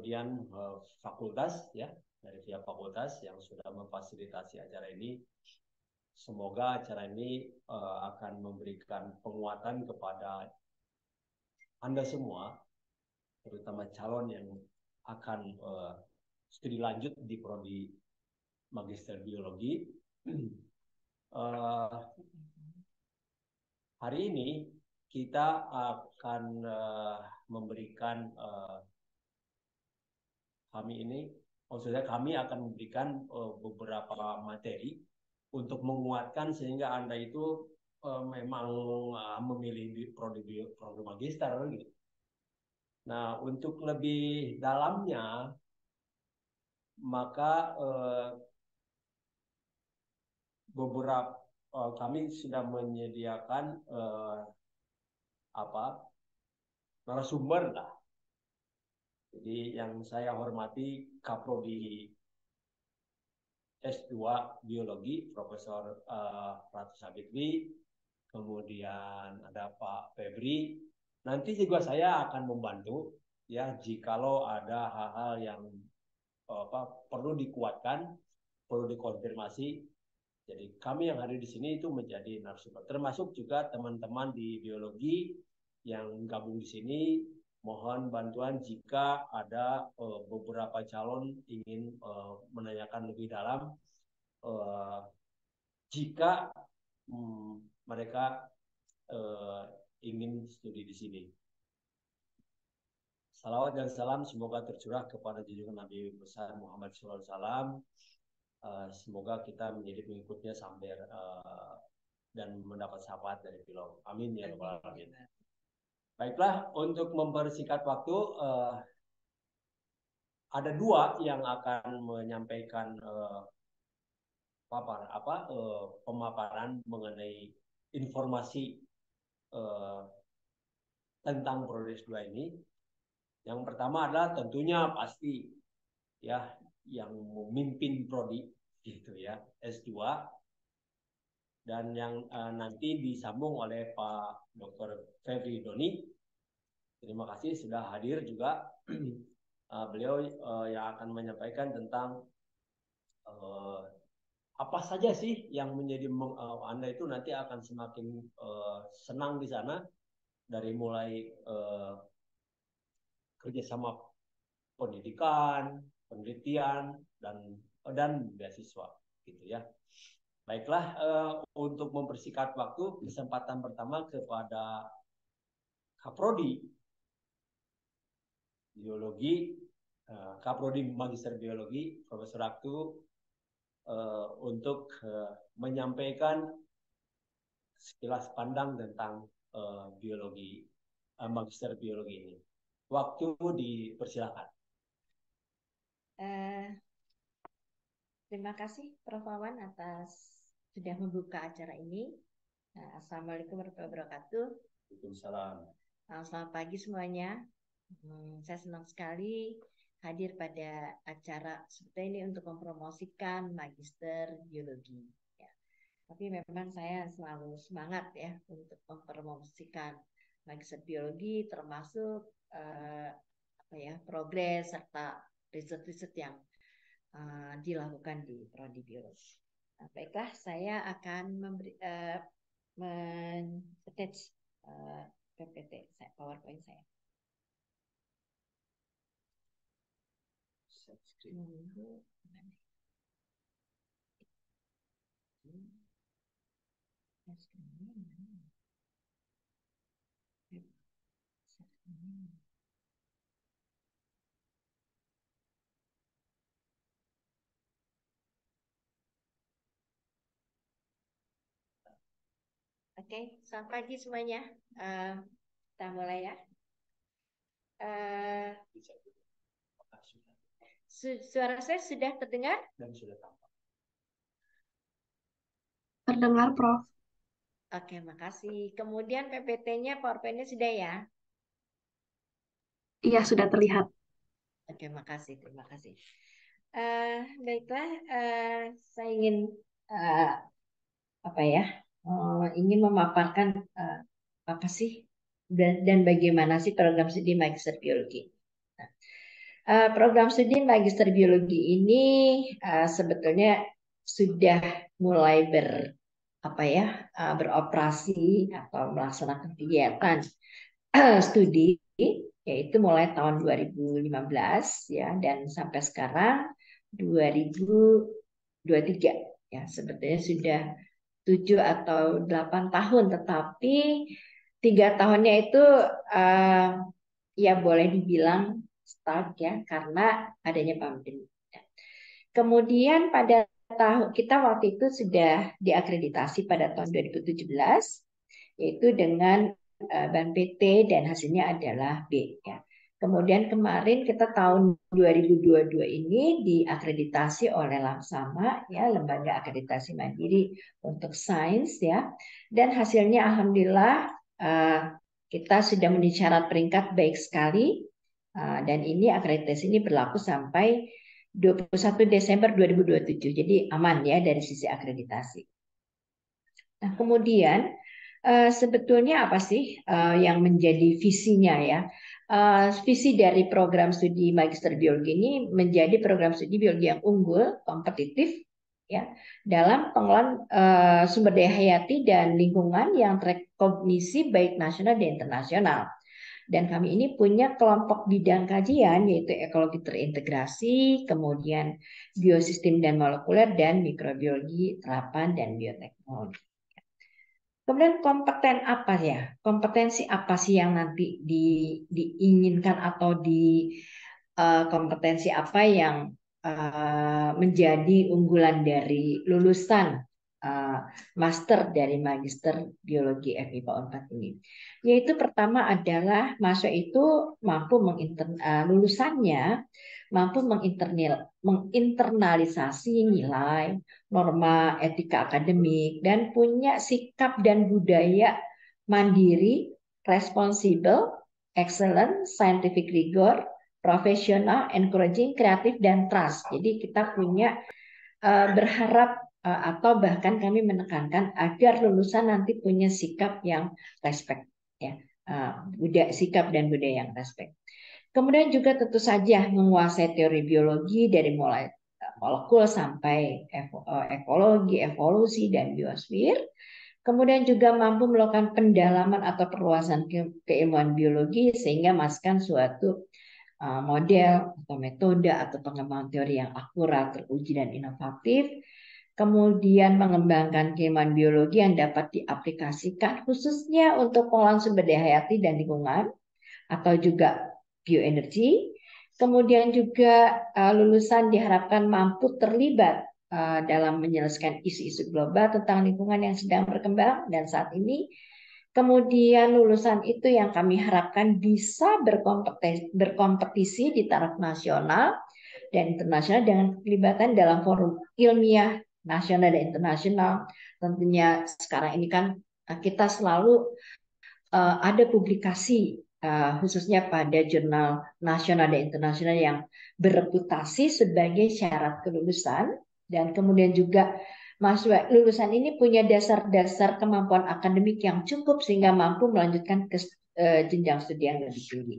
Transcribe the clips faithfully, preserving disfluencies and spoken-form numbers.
kemudian uh, fakultas ya, dari pihak fakultas yang sudah memfasilitasi acara ini. Semoga acara ini uh, akan memberikan penguatan kepada Anda semua, terutama calon yang akan uh, studi lanjut di prodi Magister Biologi. uh, hari ini kita akan uh, memberikan uh, kami ini, maksudnya kami akan memberikan uh, beberapa materi untuk menguatkan sehingga Anda itu uh, memang uh, memilih prodi prodi magister gitu. Nah, untuk lebih dalamnya maka uh, beberapa uh, kami sudah menyediakan uh, apa narasumber lah. Jadi yang saya hormati Kaprodi S dua Biologi Profesor uh, Ratu Sabitri, kemudian ada Pak Febri. Nanti juga saya akan membantu ya jikalau ada hal-hal yang apa perlu dikuatkan, perlu dikonfirmasi. Jadi kami yang hadir di sini itu menjadi narasumber, termasuk juga teman-teman di biologi yang gabung di sini. Mohon bantuan jika ada uh, beberapa calon ingin uh, menanyakan lebih dalam, uh, jika um, mereka uh, ingin studi di sini. Salawat dan salam semoga tercurah kepada junjungan Nabi besar Muhammad shallallahu alaihi wasallam. Uh, semoga kita menjadi pengikutnya sampai uh, dan mendapat syafaat dari beliau. Amin ya rabbal alamin. Baiklah, untuk mempersingkat waktu, uh, ada dua yang akan menyampaikan uh, papar, apa, uh, pemaparan mengenai informasi uh, tentang prodi S dua ini. Yang pertama adalah tentunya pasti ya yang memimpin prodi gitu ya S dua, dan yang uh, nanti disambung oleh Pak Doktor Febri Doni. Terima kasih sudah hadir juga. uh, beliau uh, yang akan menyampaikan tentang uh, apa saja sih yang menjadi uh, Anda itu nanti akan semakin uh, senang di sana, dari mulai uh, kerjasama pendidikan, penelitian, dan dan beasiswa gitu ya. Baiklah, uh, untuk mempersingkat waktu, kesempatan pertama kepada Kaprodi Biologi, uh, Kaprodi Magister Biologi, Profesor Ratu, uh, untuk uh, menyampaikan sekilas pandang tentang uh, biologi, uh, Magister Biologi ini. Waktu dipersilakan. Uh, terima kasih Prof Wawan atas sudah membuka acara ini. Nah, Assalamualaikum warahmatullahi wabarakatuh. Waalaikumsalam. Uh, selamat pagi semuanya. Hmm, saya senang sekali hadir pada acara seperti ini untuk mempromosikan Magister Biologi. Ya. Tapi memang saya selalu semangat ya untuk mempromosikan Magister Biologi, termasuk uh, apa ya progres serta riset-riset yang uh, dilakukan di prodi biologi. Nah, baiklah, saya akan memberi uh, men-attach uh, P P T saya, PowerPoint saya. Menunggu. Oke, selamat pagi semuanya. Uh, kita mulai ya. Uh, su suara saya sudah terdengar? Dan sudah tampak. Terdengar, Prof. Oke, makasih. Kemudian P P T-nya, PowerPoint-nya sudah ya? Iya, sudah terlihat. Oke, makasih. Terima kasih. Uh, baiklah, uh, saya ingin uh, apa ya? Uh, ingin memaparkan uh, apa sih dan, dan bagaimana sih program studi Magister Biologi. Nah, Uh, program studi Magister Biologi ini uh, sebetulnya sudah mulai ber apa ya uh, beroperasi atau melaksanakan kegiatan uh, studi, yaitu mulai tahun dua ribu lima belas ya, dan sampai sekarang dua ribu dua puluh tiga ya, sebetulnya sudah tujuh atau delapan tahun, tetapi tiga tahunnya itu uh, ya boleh dibilang start ya, karena adanya pandemi. Kemudian pada tahun kita waktu itu sudah diakreditasi pada tahun dua ribu tujuh belas, yaitu dengan uh, ban P T dan hasilnya adalah B ya. Kemudian kemarin kita tahun dua ribu dua puluh dua ini diakreditasi oleh Lamsama ya, Lembaga Akreditasi Mandiri untuk Sains ya. Dan hasilnya alhamdulillah uh, kita sudah memenuhi syarat peringkat baik sekali. Uh, dan ini akreditasi ini berlaku sampai dua puluh satu Desember dua ribu dua puluh tujuh. Jadi aman ya dari sisi akreditasi. Nah, kemudian uh, sebetulnya apa sih uh, yang menjadi visinya ya? Uh, visi dari program studi Magister Biologi ini menjadi program studi biologi yang unggul, kompetitif, ya, dalam pengelolaan uh, sumber daya hayati dan lingkungan yang terrekognisi baik nasional dan internasional. Dan kami ini punya kelompok bidang kajian yaitu ekologi terintegrasi, kemudian biosistem dan molekuler, dan mikrobiologi terapan dan bioteknologi. Kemudian kompeten apa ya? Kompetensi apa sih yang nanti di, diinginkan atau di uh, kompetensi apa yang uh, menjadi unggulan dari lulusan uh, master dari Magister Biologi F I P A Unpad ini? Yaitu pertama adalah mahasiswa itu mampu mengintern, uh, lulusannya mampu menginternal, menginternalisasi nilai, norma etika akademik, dan punya sikap dan budaya mandiri, responsibel, excellent, scientific rigor, profesional, encouraging, kreatif, dan trust. Jadi kita punya uh, berharap uh, atau bahkan kami menekankan agar lulusan nanti punya sikap yang respect, ya, uh, budaya, sikap dan budaya yang respect. Kemudian juga tentu saja menguasai teori biologi dari mulai molekul sampai ekologi, evolusi, dan biosfer. Kemudian juga mampu melakukan pendalaman atau perluasan ke keilmuan biologi sehingga masukkan suatu model atau metode atau pengembangan teori yang akurat, teruji, dan inovatif. Kemudian mengembangkan keilmuan biologi yang dapat diaplikasikan khususnya untuk pengolahan sumber daya hayati dan lingkungan atau juga bioenergi. Kemudian juga uh, lulusan diharapkan mampu terlibat uh, dalam menyelesaikan isu-isu global tentang lingkungan yang sedang berkembang dan saat ini. Kemudian lulusan itu yang kami harapkan bisa berkompetisi, berkompetisi di taraf nasional dan internasional dengan keterlibatan dalam forum ilmiah nasional dan internasional. Tentunya sekarang ini kan kita selalu uh, ada publikasi Uh, khususnya pada jurnal nasional dan internasional yang bereputasi sebagai syarat kelulusan, dan kemudian juga mahasiswa lulusan ini punya dasar-dasar kemampuan akademik yang cukup sehingga mampu melanjutkan ke uh, jenjang studi yang lebih tinggi.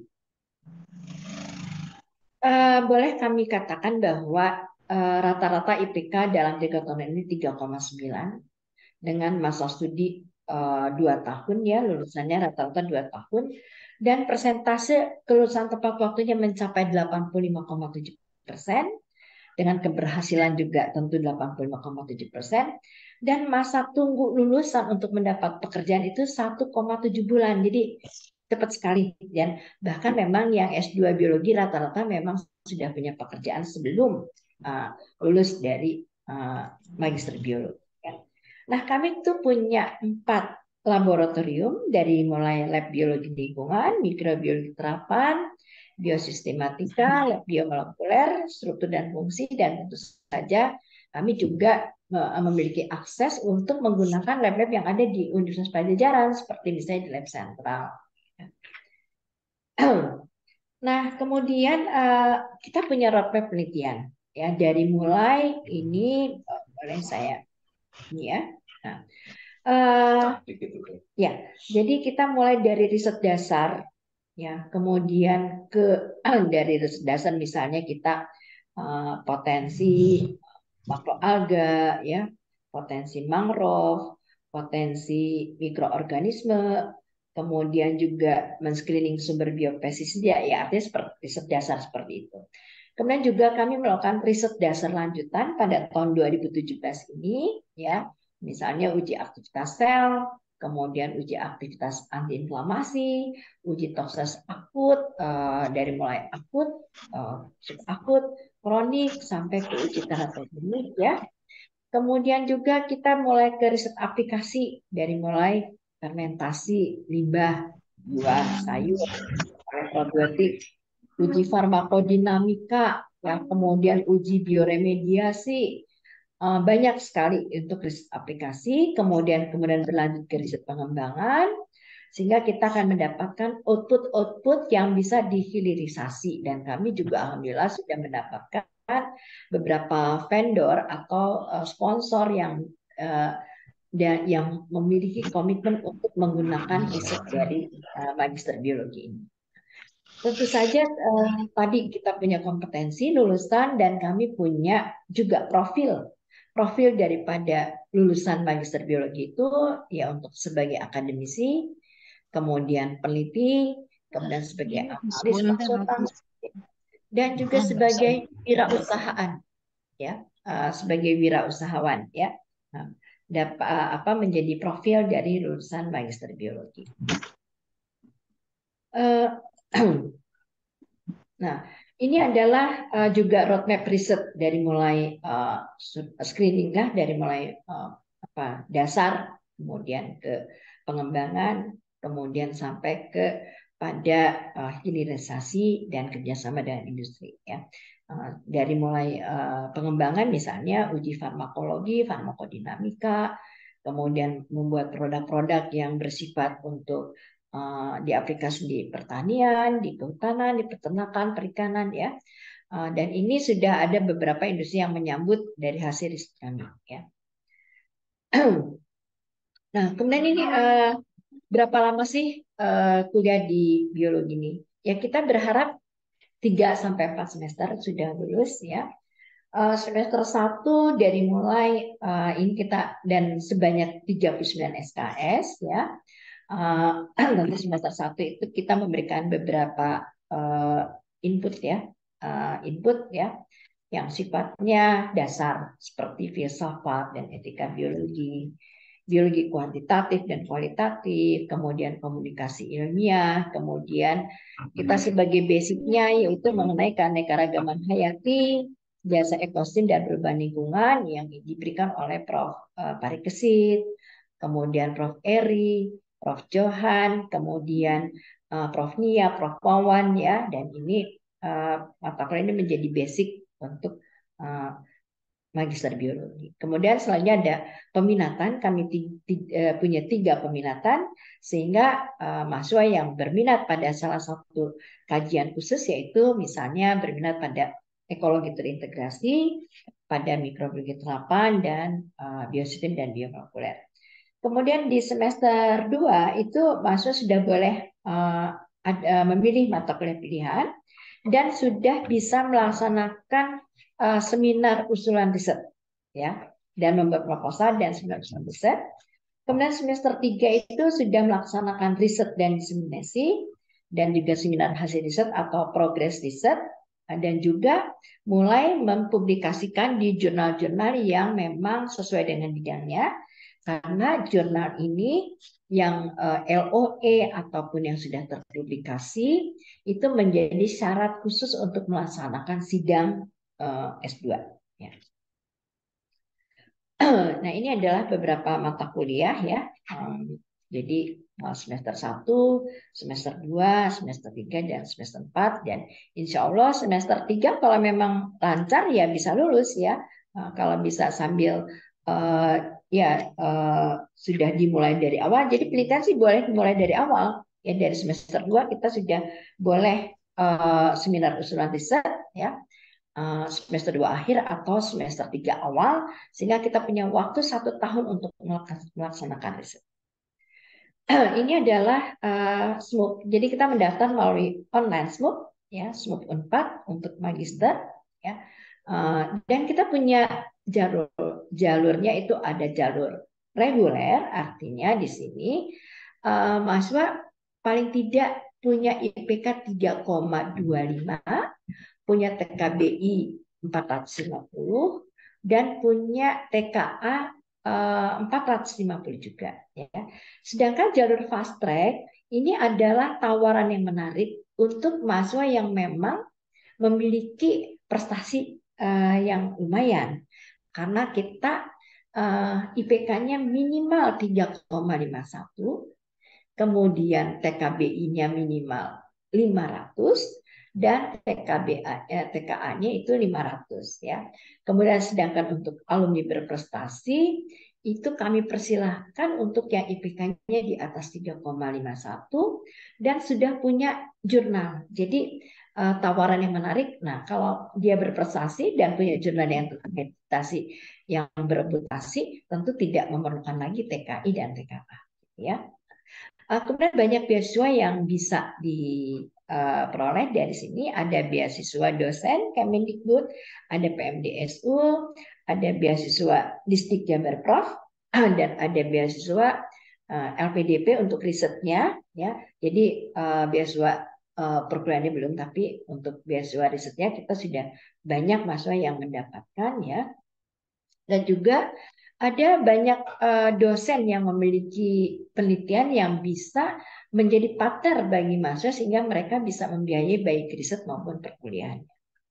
Uh, boleh kami katakan bahwa rata-rata uh, I P K dalam tiga tahun ini tiga koma sembilan dengan masa studi uh, dua tahun ya, lulusannya rata-rata dua tahun. Dan persentase kelulusan tepat waktunya mencapai delapan puluh lima koma tujuh persen, dengan keberhasilan juga tentu delapan puluh lima koma tujuh persen, dan masa tunggu lulusan untuk mendapat pekerjaan itu satu koma tujuh bulan. Jadi cepat sekali, dan bahkan memang yang S dua biologi rata-rata memang sudah punya pekerjaan sebelum uh, lulus dari uh, magister biologi. Nah, kami tuh punya empat laboratorium dari mulai lab biologi lingkungan, mikrobiologi terapan, biosistematika, lab biomolekuler, struktur dan fungsi, dan tentu saja kami juga memiliki akses untuk menggunakan lab-lab yang ada di Universitas Pajajaran seperti misalnya di lab sentral. Nah, kemudian kita punya roadmap penelitian ya, dari mulai ini boleh saya ini ya. Nah, Uh, ya, jadi kita mulai dari riset dasar ya. Kemudian ke dari riset dasar misalnya kita uh, potensi makroalga, ya, potensi mangrove, potensi mikroorganisme, kemudian juga men-screening sumber biopestisida, ya artinya seperti riset dasar seperti itu. Kemudian juga kami melakukan riset dasar lanjutan pada tahun dua ribu tujuh belas ini, ya, misalnya uji aktivitas sel, kemudian uji aktivitas antiinflamasi, uji toksitas akut uh, dari mulai akut, uh, subakut, kronik sampai ke uji teratogenik, ya. Kemudian juga kita mulai ke riset aplikasi dari mulai fermentasi limbah, buah, sayur, probiotik, uji farmakodinamika, ya, kemudian uji bioremediasi, banyak sekali untuk riset aplikasi, kemudian kemudian berlanjut ke riset pengembangan, sehingga kita akan mendapatkan output-output yang bisa dihilirisasi, dan kami juga alhamdulillah sudah mendapatkan beberapa vendor atau sponsor yang dan yang memiliki komitmen untuk menggunakan riset dari magister biologi ini. Tentu saja eh, tadi kita punya kompetensi lulusan dan kami punya juga profil profil daripada lulusan magister biologi itu ya untuk sebagai akademisi, kemudian peneliti, kemudian sebagai analis konsultan, dan juga sebagai wirausahaan, ya, uh, sebagai wirausahawan, ya, nah, dapat uh, apa menjadi profil dari lulusan magister biologi. Uh, Nah, ini adalah uh, juga roadmap riset dari mulai uh, screening lah, dari mulai uh, apa dasar, kemudian ke pengembangan, kemudian sampai ke pada uh, hilirisasi dan kerjasama dengan industri. Ya, uh, dari mulai uh, pengembangan misalnya uji farmakologi, farmakodinamika, kemudian membuat produk-produk yang bersifat untuk Uh, diaplikasi di pertanian, di kehutanan, di peternakan, perikanan, ya. Uh, dan ini sudah ada beberapa industri yang menyambut dari hasil riset kami, ya. Nah, kemudian ini uh, berapa lama sih uh, kuliah di biologi ini? Ya, kita berharap tiga sampai empat semester sudah lulus, ya. Uh, semester satu dari mulai uh, ini kita dan sebanyak tiga puluh sembilan S K S, ya. Uh, nanti semester satu itu kita memberikan beberapa uh, input, ya, uh, input, ya, yang sifatnya dasar seperti filsafat dan etika biologi, biologi kuantitatif dan kualitatif, kemudian komunikasi ilmiah, kemudian kita sebagai basicnya yaitu mengenai keanekaragaman hayati, jasa ekosistem dan perubahan lingkungan yang diberikan oleh Profesor Uh, Parikesit, kemudian Profesor Eri, Profesor Johan, kemudian uh, Profesor Nia, Profesor Wawan, ya, dan ini uh, mata kuliah ini menjadi basic untuk uh, magister biologi. Kemudian selanjutnya ada peminatan, kami uh, punya tiga peminatan, sehingga uh, mahasiswa yang berminat pada salah satu kajian khusus yaitu misalnya berminat pada ekologi terintegrasi, pada mikrobiologi terapan, dan uh, biosistem dan biomolekuler. Kemudian di semester dua itu mahasiswa sudah boleh uh, ada, memilih mata kuliah pilihan dan sudah bisa melaksanakan uh, seminar usulan riset, ya, dan membuat proposal dan seminar usulan riset. Kemudian semester tiga itu sudah melaksanakan riset dan diseminasi dan juga seminar hasil riset atau progress riset, dan juga mulai mempublikasikan di jurnal-jurnal yang memang sesuai dengan bidangnya. Karena jurnal ini yang L O E ataupun yang sudah terpublikasi itu menjadi syarat khusus untuk melaksanakan sidang S dua. Ya. Nah, ini adalah beberapa mata kuliah, ya. Jadi semester satu, semester dua, semester tiga, dan semester empat. Dan insya Allah semester tiga kalau memang lancar ya bisa lulus, ya. Kalau bisa sambil Uh, ya uh, sudah dimulai dari awal. Jadi penelitian sih boleh dimulai dari awal, ya, dari semester dua kita sudah boleh uh, seminar usulan riset, ya, uh, semester dua akhir atau semester tiga awal, sehingga kita punya waktu satu tahun untuk melaksanakan riset. ini adalah uh, S M U P. Jadi kita mendaftar melalui online S M U P, ya, S M U P Unpad untuk magister, ya. Uh, dan kita punya jalur jalurnya itu ada jalur reguler, artinya di sini uh, mahasiswa paling tidak punya I P K tiga koma dua lima, punya T K B I empat ratus lima puluh, dan punya T K A empat ratus lima puluh juga, ya. Sedangkan jalur fast track ini adalah tawaran yang menarik untuk mahasiswa yang memang memiliki prestasi uh, yang lumayan, karena kita uh, I P K-nya minimal tiga koma lima satu, kemudian T K B I-nya minimal lima ratus, dan T K B A, eh, T K A-nya itu lima ratus, ya. Kemudian sedangkan untuk alumni berprestasi itu kami persilahkan untuk yang I P K-nya di atas tiga koma lima satu dan sudah punya jurnal. Jadi uh, tawaran yang menarik. Nah, kalau dia berprestasi dan punya jurnal yang terakreditasi yang bereputasi, tentu tidak memerlukan lagi T K I dan T K A, ya. Kemudian banyak beasiswa yang bisa diperoleh dari sini. Ada beasiswa dosen Kemendikbud, ada P M D S U, ada beasiswa Distrik Jabar Prof, dan ada beasiswa L P D P untuk risetnya, ya. Jadi beasiswa perguruannya belum, tapi untuk beasiswa risetnya kita sudah banyak mahasiswa yang mendapatkan, ya. Dan juga ada banyak uh, dosen yang memiliki penelitian yang bisa menjadi partner bagi mahasiswa sehingga mereka bisa membiayai baik riset maupun perkuliahan.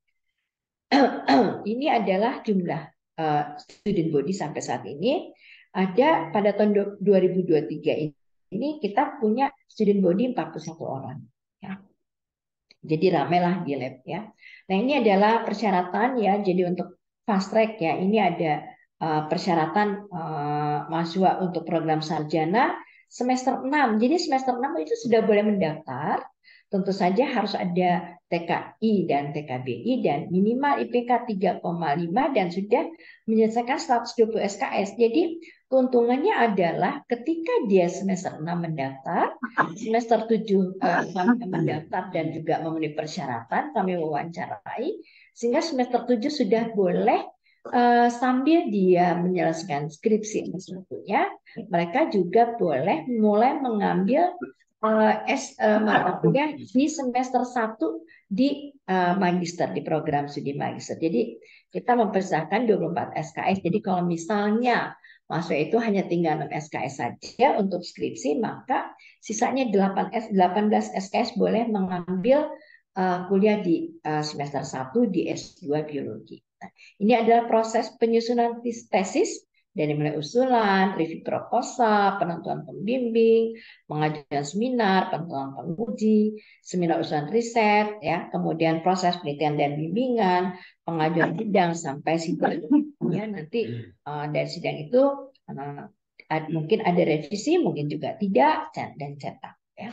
Ini adalah jumlah uh, student body sampai saat ini. Ada pada tahun dua ribu dua puluh tiga ini kita punya student body empat puluh satu orang, ya. Jadi ramailah di lab, ya. Nah, ini adalah persyaratan, ya. Jadi untuk fast track, ya, ini ada uh, persyaratan uh, mahasiswa untuk program sarjana semester enam. Jadi semester enam itu sudah boleh mendaftar. Tentu saja harus ada T K I dan T K B I dan minimal I P K tiga koma lima dan sudah menyelesaikan seratus dua puluh S K S. Jadi keuntungannya adalah ketika dia semester enam mendaftar, semester tujuh uh, mendaftar dan juga memenuhi persyaratan, kami wawancarai, sehingga semester tujuh sudah boleh uh, sambil dia menyelesaikan skripsi S satu-nya, mereka juga boleh mulai mengambil uh, S uh, mata kuliah di semester satu di uh, magister, di program studi magister. Jadi kita mempersiapkan dua puluh empat S K S. Jadi kalau misalnya mahasiswa itu hanya tinggal enam S K S saja untuk skripsi, maka sisanya delapan belas S K S boleh mengambil uh, kuliah di uh, semester satu di S dua biologi. Nah, ini adalah proses penyusunan tesis dari mulai usulan, review proposal, penentuan pembimbing, pengajuan seminar, penentuan penguji, seminar usulan riset, ya, kemudian proses penelitian dan bimbingan, pengajuan sidang sampai sidang, ya. Nanti uh, dari sidang itu uh, ad, mungkin ada revisi, mungkin juga tidak, dan cetak, ya.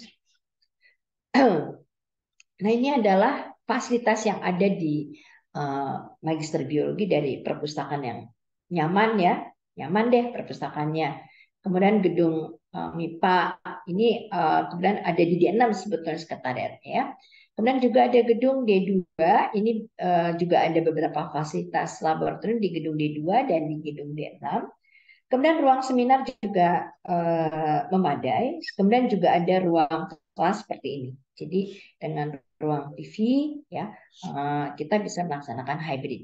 Nah, ini adalah fasilitas yang ada di uh, magister biologi dari perpustakaan yang nyaman, ya. Nyaman deh perpustakaannya. Kemudian gedung uh, M I P A ini uh, kemudian ada di D enam sebetulnya sekretariatnya, ya. Kemudian juga ada gedung D dua, ini uh, juga ada beberapa fasilitas laboratorium di gedung D dua dan di gedung D enam. Kemudian ruang seminar juga uh, memadai. Kemudian juga ada ruang kelas seperti ini. Jadi dengan ruang T V, ya, uh, kita bisa melaksanakan hybrid.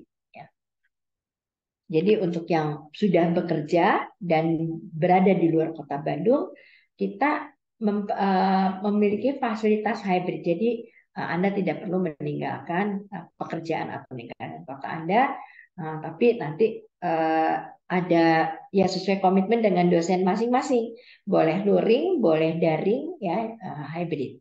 Jadi untuk yang sudah bekerja dan berada di luar kota Bandung, kita mem, uh, memiliki fasilitas hybrid. Jadi uh, Anda tidak perlu meninggalkan uh, pekerjaan atau meninggalkan kota Anda, uh, tapi nanti uh, ada, ya, sesuai komitmen dengan dosen masing-masing. Boleh luring, boleh daring, ya, uh, hybrid.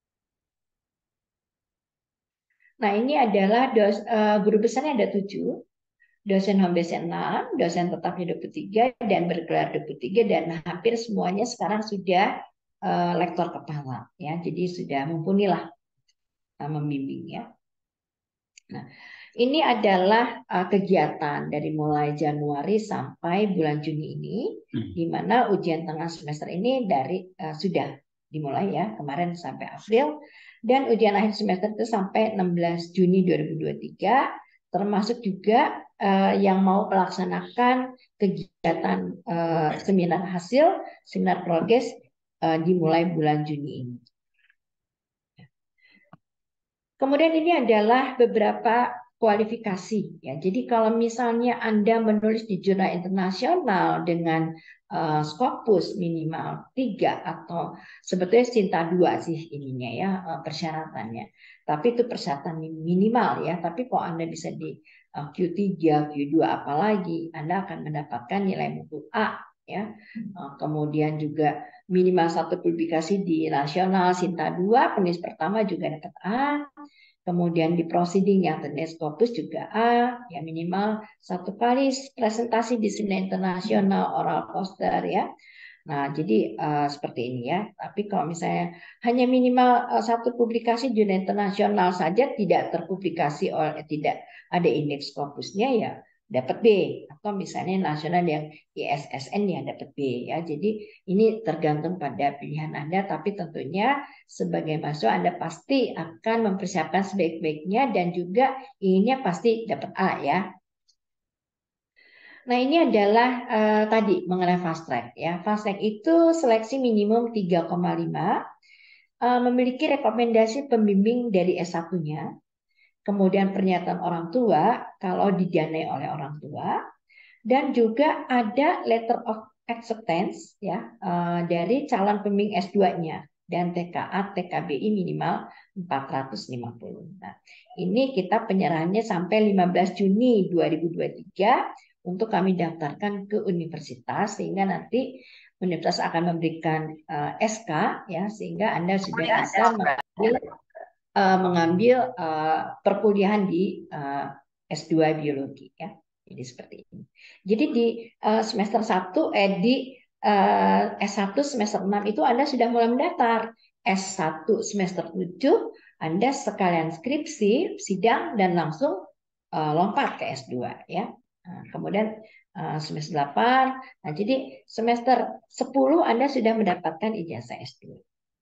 Nah, ini adalah dos, uh, guru besarnya ada tujuh. Dosen home base enam, dosen tetap dua puluh tiga, dan bergelar dua puluh tiga, dan hampir semuanya sekarang sudah uh, lektor kepala, ya. Jadi sudah mumpuni lah uh, membimbing, ya. Nah, Ini adalah uh, kegiatan dari mulai Januari sampai bulan Juni ini, di mana ujian tengah semester ini dari uh, sudah dimulai ya kemarin sampai April, dan ujian akhir semester itu sampai enam belas Juni dua ribu dua puluh tiga, termasuk juga uh, yang mau melaksanakan kegiatan uh, seminar hasil, seminar progres uh, dimulai bulan Juni ini. Kemudian ini adalah beberapa kualifikasi ya. Jadi kalau misalnya Anda menulis di jurnal internasional dengan uh, Scopus minimal tiga atau sebetulnya Sinta dua sih ininya ya uh, persyaratannya. Tapi itu persyaratan minimal ya. Tapi kalau Anda bisa di uh, Q tiga, Q dua apalagi, Anda akan mendapatkan nilai mutu A ya. Uh, kemudian juga minimal satu publikasi di nasional Sinta dua, penulis pertama juga dapat A. Kemudian di proceeding yang terkait Scopus juga A, ya minimal satu kali presentasi di seminar internasional oral poster ya. Nah, jadi uh, seperti ini ya. Tapi kalau misalnya hanya minimal uh, satu publikasi jurnal internasional saja tidak terpublikasi oleh tidak ada indeks Scopusnya ya dapat B, atau misalnya nasional yang I S S N yang dapat B ya. Jadi ini tergantung pada pilihan Anda, tapi tentunya sebagai mahasiswa Anda pasti akan mempersiapkan sebaik-baiknya dan juga inginnya pasti dapat A ya. Nah, ini adalah uh, tadi mengenai fast track ya. Fast track itu seleksi minimum tiga koma lima, uh, memiliki rekomendasi pembimbing dari S satu-nya. Kemudian pernyataan orang tua kalau didanai oleh orang tua, dan juga ada letter of acceptance ya uh, dari calon pembimbing S dua-nya dan T K A T K B I minimal empat ratus lima puluh. Nah, ini kita penyerahannya sampai lima belas Juni dua ribu dua puluh tiga untuk kami daftarkan ke universitas, sehingga nanti universitas akan memberikan uh, S K ya, sehingga Anda sudah bisa mengambil uh, mengambil uh, perkuliahan di uh, S dua biologi ya. Jadi seperti ini. Jadi di uh, semester satu eh di uh, S satu semester enam itu Anda sudah mulai mendaftar. S satu semester tujuh Anda sekalian skripsi, sidang dan langsung uh, lompat ke S dua ya. Nah, kemudian uh, semester delapan. Nah, jadi semester sepuluh Anda sudah mendapatkan ijazah S dua.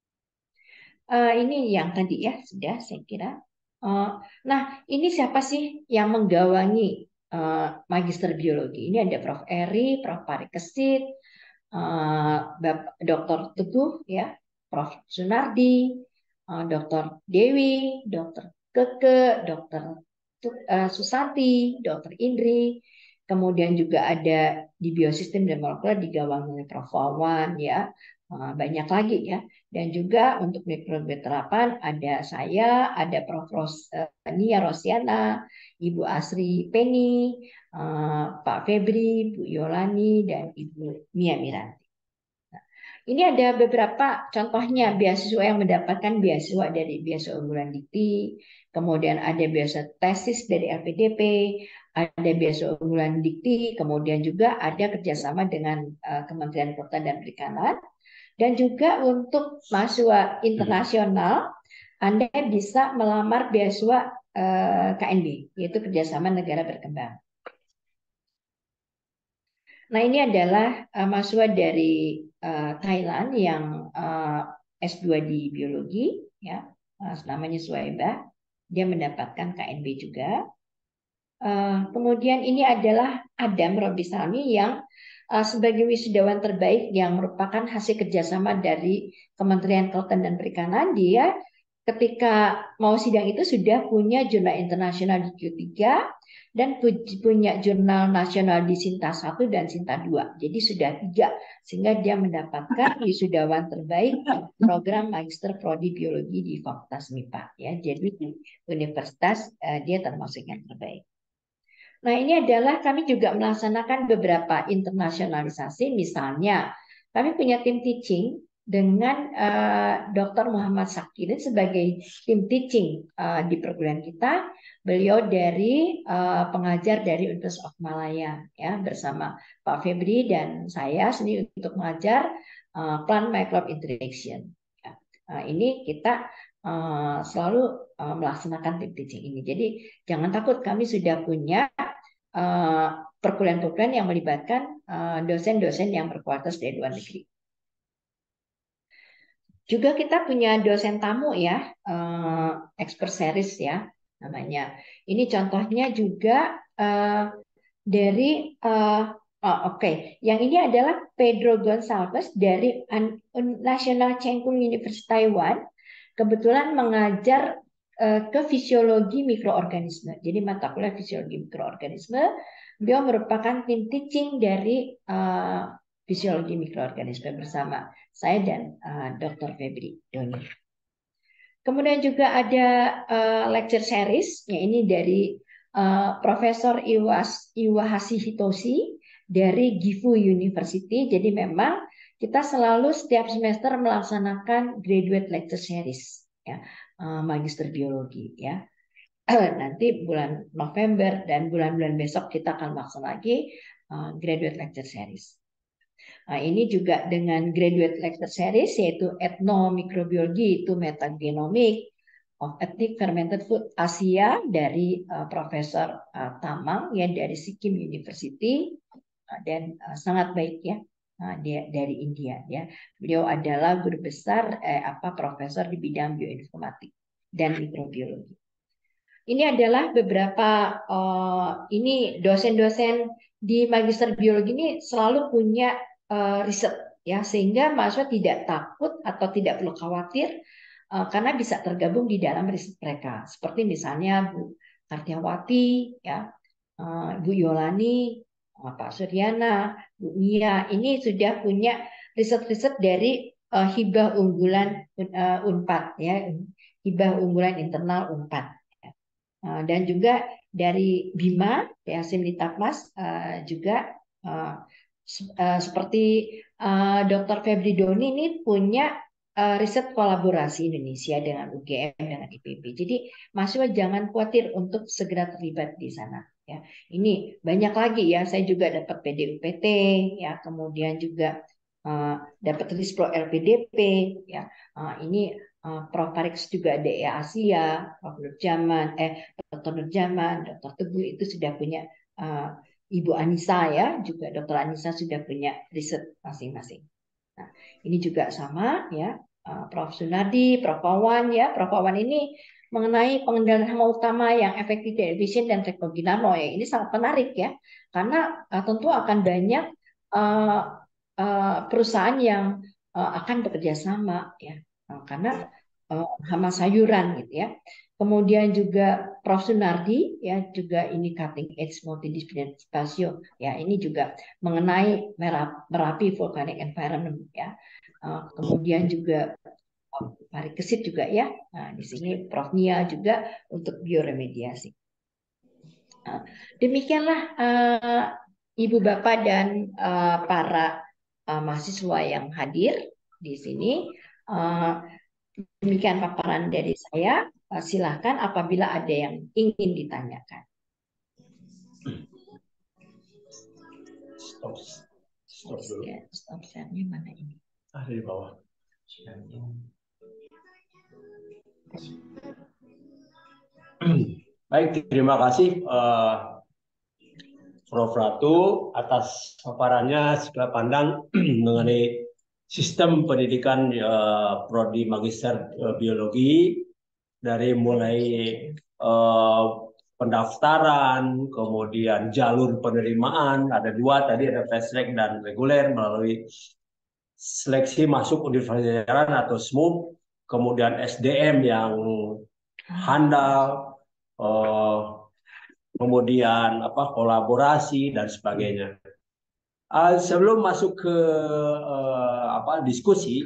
Uh, ini yang tadi ya sudah saya kira. Uh, nah, ini siapa sih yang menggawangi uh, magister biologi? Ini ada Prof Eri, Prof Parikesit, uh, Doktor Teguh ya, Prof Sunardi, uh, Doktor Dewi, Doktor Keke, Doktor uh, Susanti, Doktor Indri. Kemudian juga ada di biosistem dan molekuler digawangi oleh Prof Wawan ya. Banyak lagi ya. Dan juga untuk mikrobiologi terapan ada saya, ada Prof Ros, uh, Nia Rosiana, Ibu Asri Penny, uh, Pak Febri, Bu Yolani, dan Ibu Mia Miranti. Nah, ini ada beberapa contohnya beasiswa yang mendapatkan beasiswa dari beasiswa unggulan Dikti, kemudian ada beasiswa tesis dari L P D P, ada beasiswa unggulan Dikti, kemudian juga ada kerjasama dengan uh, Kementerian Kelautan dan Perikanan. Dan juga untuk mahasiswa internasional, Anda bisa melamar beasiswa eh, K N B, yaitu kerjasama negara berkembang. Nah, ini adalah uh, mahasiswa dari uh, Thailand yang uh, S dua di biologi, ya, uh, namanya Suwaiba. Dia mendapatkan K N B juga. Uh, kemudian ini adalah Adam Robi Salmi yang uh, sebagai wisudawan terbaik yang merupakan hasil kerjasama dari Kementerian Kelautan dan Perikanan. Dia ketika mau sidang itu sudah punya jurnal internasional di Q tiga dan punya jurnal nasional di Sinta satu dan Sinta dua. Jadi sudah tiga, sehingga dia mendapatkan wisudawan terbaik program Magister Prodi Biologi di Fakultas M I P A. Ya, jadi di universitas uh, dia termasuk yang terbaik. Nah, ini adalah kami juga melaksanakan beberapa internasionalisasi. Misalnya, kami punya tim teaching dengan uh, Doktor Muhammad Sakirin sebagai tim teaching uh, di perguruan kita. Beliau dari uh, pengajar dari Universitas of Malaya, ya, bersama Pak Febri dan saya sendiri untuk mengajar uh, plant microbe interaction. Ya. Nah, ini kita uh, selalu uh, melaksanakan tim teaching ini. Jadi jangan takut, kami sudah punya uh, perkuliahan-perkuliahan yang melibatkan dosen-dosen uh, yang berkualitas dari luar negeri. Juga kita punya dosen tamu ya, uh, expert series ya namanya. Ini contohnya juga uh, dari uh, oh, oke, okay. Yang ini adalah Pedro Gonçalves dari National Cheng Kung University Taiwan. Kebetulan mengajar uh, ke fisiologi mikroorganisme. Jadi mata kuliah fisiologi mikroorganisme. Beliau merupakan tim teaching dari uh, fisiologi mikroorganisme bersama saya dan uh, doktor Febri Doni. Kemudian juga ada uh, lecture series, ya ini dari uh, Profesor Iwas, Iwahasi Hitoshi dari Gifu University. Jadi memang kita selalu setiap semester melaksanakan graduate lecture series, ya, uh, magister biologi, ya. Nanti bulan November dan bulan-bulan besok kita akan melaksanakan lagi uh, graduate lecture series. Nah, ini juga dengan graduate lecture series yaitu etnomikrobiologi, itu metagenomic of ethnic fermented food Asia dari uh, Profesor uh, Tamang ya dari Sikkim University uh, dan uh, sangat baik ya uh, dia dari India ya. Beliau adalah guru besar eh, apa profesor di bidang bioinformatik dan mikrobiologi. Ini adalah beberapa uh, ini dosen-dosen di magister biologi ini selalu punya uh, riset ya sehingga mahasiswa tidak takut atau tidak perlu khawatir uh, karena bisa tergabung di dalam riset mereka. Seperti misalnya Bu Kartiawati ya, uh, Bu Yolani, uh, Pak Suryana, Bu Mia ini sudah punya riset-riset dari uh, hibah unggulan uh, Unpad ya, hibah unggulan internal Unpad. Dan juga dari Bima, Yasin Litapmas juga seperti doktor Febri Doni ini punya riset kolaborasi Indonesia dengan U G M dengan I P B. Jadi mahasiswa jangan khawatir untuk segera terlibat di sana. Ya, ini banyak lagi ya. Saya juga dapat P D U P T, ya, kemudian juga uh, dapat Rispro L P D P, ya. Uh, ini uh, Prof Parix juga D E Asia, Prof Nurjaman, eh Doktor Nurjaman, Doktor Teguh itu sudah punya. Uh, Ibu Anissa ya, juga Dokter Anissa sudah punya riset masing-masing. Nah, ini juga sama ya, Prof Sunardi, Prof Wawan ya, Prof Wawan ini mengenai pengendalian hama utama yang efektif dan efisien dan teknologi nano ya, ini sangat menarik ya, karena uh, tentu akan banyak uh, uh, perusahaan yang uh, akan bekerja sama ya, uh, karena uh, hama sayuran gitu ya. Kemudian juga Prof Sunardi ya juga ini cutting edge multidisipliner spasio ya, ini juga mengenai Merapi volcanic environment ya. Uh, kemudian juga Pak Kesit juga ya. Nah, di sini Prof Nia juga untuk bioremediasi. Nah, demikianlah uh, Ibu Bapak dan uh, para uh, mahasiswa yang hadir di sini. Uh, demikian paparan dari saya. Uh, silakan apabila ada yang ingin ditanyakan. Stop. Stop dulu. Ya, stop share-nya mana ini? Ada di bawah. Baik, terima kasih uh, Prof Ratu atas paparannya segala pandang mengenai sistem pendidikan uh, prodi magister uh, biologi dari mulai uh, pendaftaran, kemudian jalur penerimaan, ada dua tadi, ada fast track dan reguler melalui seleksi masuk universitas atau S M U, kemudian S D M yang handal, uh, kemudian apa kolaborasi dan sebagainya. Uh, sebelum masuk ke uh, apa diskusi,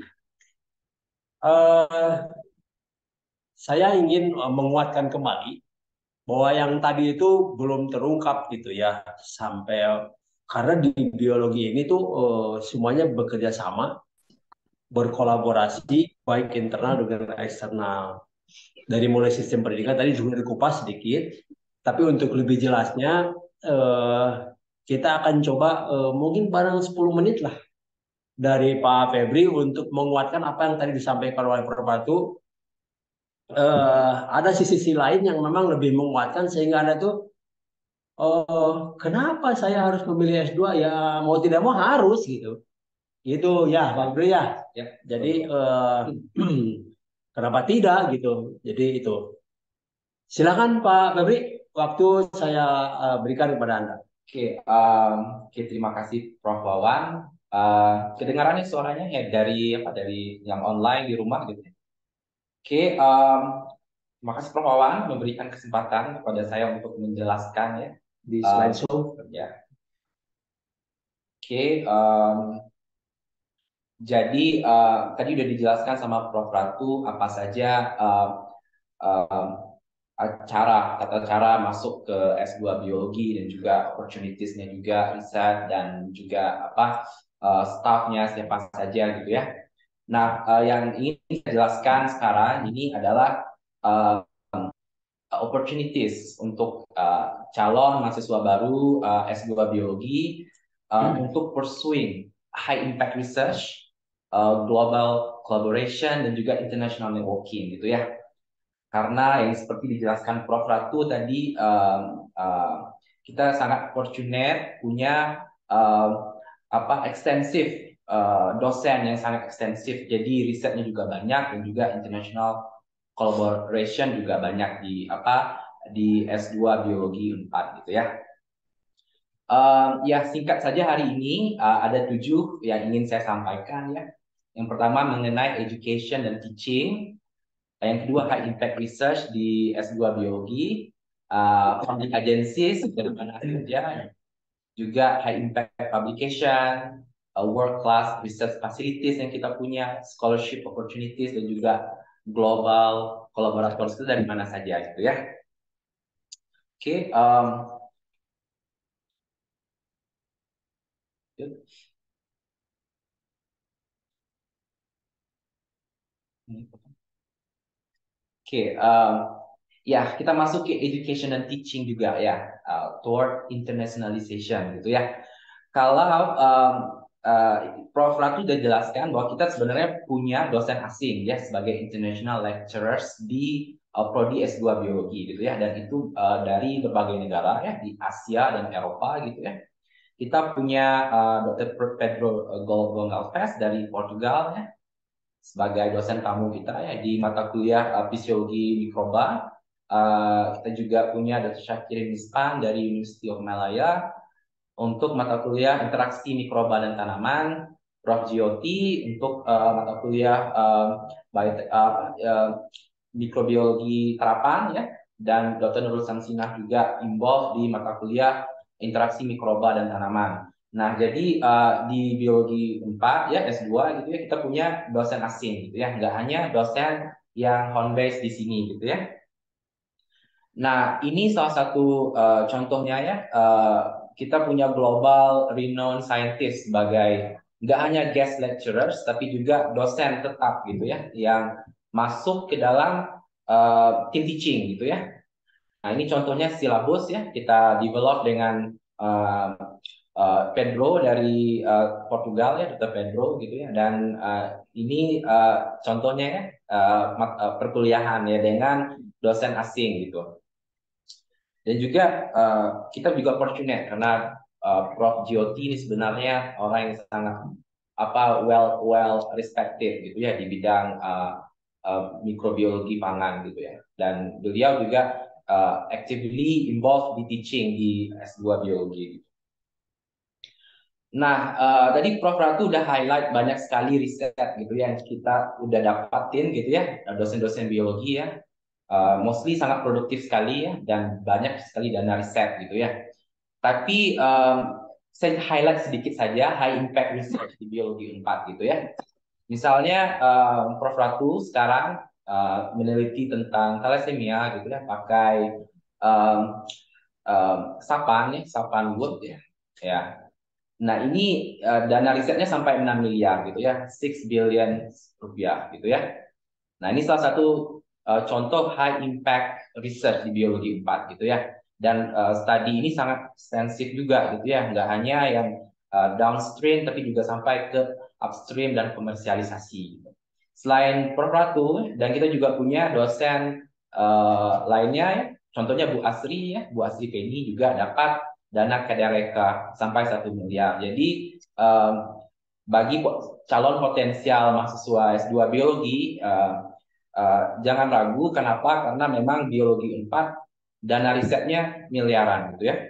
uh, saya ingin uh, menguatkan kembali bahwa yang tadi itu belum terungkap gitu ya, sampai karena di biologi ini tuh uh, semuanya bekerja sama, berkolaborasi baik internal dengan eksternal. Dari mulai sistem pendidikan tadi juga dikupas sedikit, tapi untuk lebih jelasnya uh, kita akan coba uh, mungkin barang sepuluh menit lah dari Pak Febri untuk menguatkan apa yang tadi disampaikan oleh Prof Ratu uh, ada sisi-sisi lain yang memang lebih menguatkan sehingga Anda tuh, oh, kenapa saya harus memilih S dua? Ya mau tidak mau harus gitu. Gitu ya, Bang Bri ya. Ya, jadi uh, kenapa tidak gitu. Jadi itu. Silakan Pak Febri, waktu saya uh, berikan kepada Anda. Oke, um, oke, terima kasih Prof Wawan. Uh, kedengarannya suaranya ya dari apa dari yang online di rumah gitu. Oke, um, terima kasih Prof Wawan memberikan kesempatan kepada saya untuk menjelaskan ya Di uh, slideshow. ya. Oke, um, jadi uh, tadi udah dijelaskan sama Prof Ratu apa saja uh, uh, cara tata cara masuk ke S dua biologi dan juga opportunitiesnya juga riset dan juga apa uh, staffnya siapa saja gitu ya. Nah, uh, yang ingin saya jelaskan sekarang ini adalah uh, opportunities untuk uh, calon mahasiswa baru uh, S dua biologi uh, hmm. untuk pursuing high impact research, uh, global collaboration dan juga international networking gitu ya. Karena yang seperti dijelaskan Prof Ratu tadi, um, uh, kita sangat fortunate punya um, apa ekstensif uh, dosen yang sangat ekstensif. Jadi risetnya juga banyak dan juga international collaboration juga banyak di apa di S dua biologi empat gitu ya. Um, ya singkat saja hari ini uh, ada tujuh yang ingin saya sampaikan ya. Yang pertama mengenai education dan teaching. Yang kedua high impact research di S dua biologi, uh, funding agencies dari mana saja, juga high impact publication, uh, world class research facilities yang kita punya, scholarship opportunities dan juga global collaborators itu dari mana saja gitu ya. Oke, okay, um, Oke, okay, um, ya kita masuk ke education dan teaching juga ya, uh, toward internationalization gitu ya. Kalau um, uh, Prof Ratu sudah jelaskan bahwa kita sebenarnya punya dosen asing ya sebagai international lecturers di uh, prodi S dua biologi gitu ya, dan itu uh, dari berbagai negara ya di Asia dan Eropa gitu ya. Kita punya uh, dokter Pedro Gonçalves dari Portugal ya sebagai dosen tamu kita ya di mata kuliah uh, fisiologi mikroba. Uh, kita juga punya dokter Syakir Mispan dari University of Malaya untuk mata kuliah interaksi mikroba dan tanaman, Prof Gioti untuk uh, mata kuliah uh, bio, uh, uh, mikrobiologi terapan ya, dan dokter Nurul Samsinah juga involved di mata kuliah interaksi mikroba dan tanaman. Nah, jadi uh, di biologi empat ya S dua gitu ya kita punya dosen asing gitu ya, nggak hanya dosen yang home base di sini gitu ya. Nah, ini salah satu uh, contohnya ya, uh, kita punya global renowned scientist sebagai nggak hanya guest lecturers tapi juga dosen tetap gitu ya, yang masuk ke dalam uh, team teaching gitu ya. Nah, ini contohnya silabus ya, kita develop dengan uh, uh, Pedro dari uh, Portugal ya, dokter Pedro gitu ya, dan uh, ini uh, contohnya ya uh, uh, perkuliahan ya dengan dosen asing gitu. Dan juga uh, kita juga fortunate karena uh, Prof Gioti ini sebenarnya orang yang sangat apa well well respected gitu ya di bidang uh, uh, mikrobiologi pangan gitu ya. Dan beliau juga uh, actively involved di teaching di S dua biologi. Nah, uh, tadi Prof Ratu udah highlight banyak sekali riset gitu ya yang kita udah dapatin gitu ya, dosen-dosen biologi ya. Uh, mostly sangat produktif sekali ya, dan banyak sekali dana riset gitu ya. Tapi um, saya highlight sedikit saja high impact research di biologi empat gitu ya. Misalnya um, Prof Ratu sekarang uh, meneliti tentang thalassemia gitu ya, pakai um, um, sapan ya, sapan wood ya. Ya. Nah, ini uh, dana risetnya sampai enam miliar gitu ya, enam billion rupiah gitu ya. Nah, ini salah satu Uh, contoh high impact research di biologi empat gitu ya, dan uh, studi ini sangat ekstensif juga gitu ya, nggak hanya yang uh, downstream tapi juga sampai ke upstream dan komersialisasi gitu. selain Prof Ratu, dan kita juga punya dosen uh, lainnya ya. Contohnya Bu Asri ya, Bu Asri Penny juga dapat dana K D R K sampai satu miliar. Jadi um, bagi calon potensial mahasiswa S dua biologi uh, uh, jangan ragu. Kenapa? Karena memang biologi empat dana risetnya miliaran gitu ya.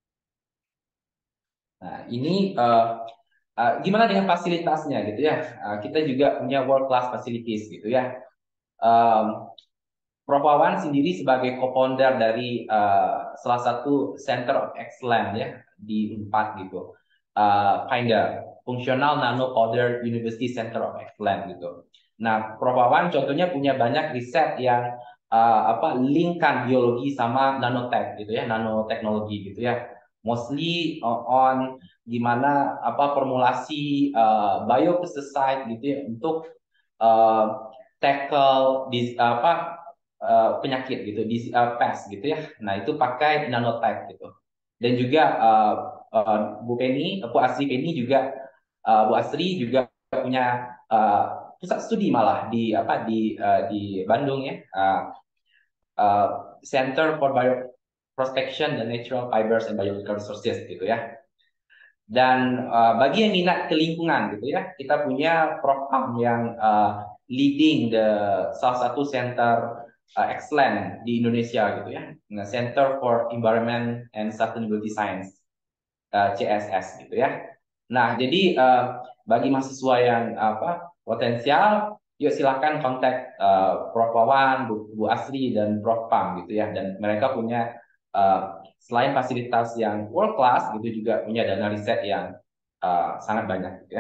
Nah, ini uh, uh, gimana dengan fasilitasnya gitu ya? Uh, kita juga punya world class facilities gitu ya. Um, Prof Wawan sendiri sebagai co-founder dari uh, salah satu Center of Excellence ya di Unpad gitu, uh, Finder, Functional Nano Powder University Center of Excellence gitu. Nah, Prof Wawan contohnya punya banyak riset yang uh, apa linkkan biologi sama nanotech gitu ya, nanoteknologi gitu ya. Mostly uh, on gimana apa formulasi uh, biopesticide gitu ya untuk uh, tackle di apa Uh, penyakit gitu di uh, pest gitu ya. Nah itu pakai nanotech gitu. Dan juga uh, uh, Bu Penny, Bu Asri Penny juga uh, Bu Asri juga punya uh, pusat studi malah di apa di uh, di Bandung ya. Uh, uh, Center for Bioprospection and Natural Fibers and Biological Resources gitu ya. Dan uh, bagi yang minat ke lingkungan gitu ya, kita punya program yang uh, leading the salah satu center uh, excellent di Indonesia gitu ya, nah, Center for Environment and Sustainability Science uh, C S S gitu ya. Nah jadi uh, bagi mahasiswa yang apa potensial, yuk silakan kontak uh, Prof Wawan, Bu, Bu Asri dan Prof Pam gitu ya, dan mereka punya uh, selain fasilitas yang world class gitu juga punya dana riset yang uh, sangat banyak gitu ya.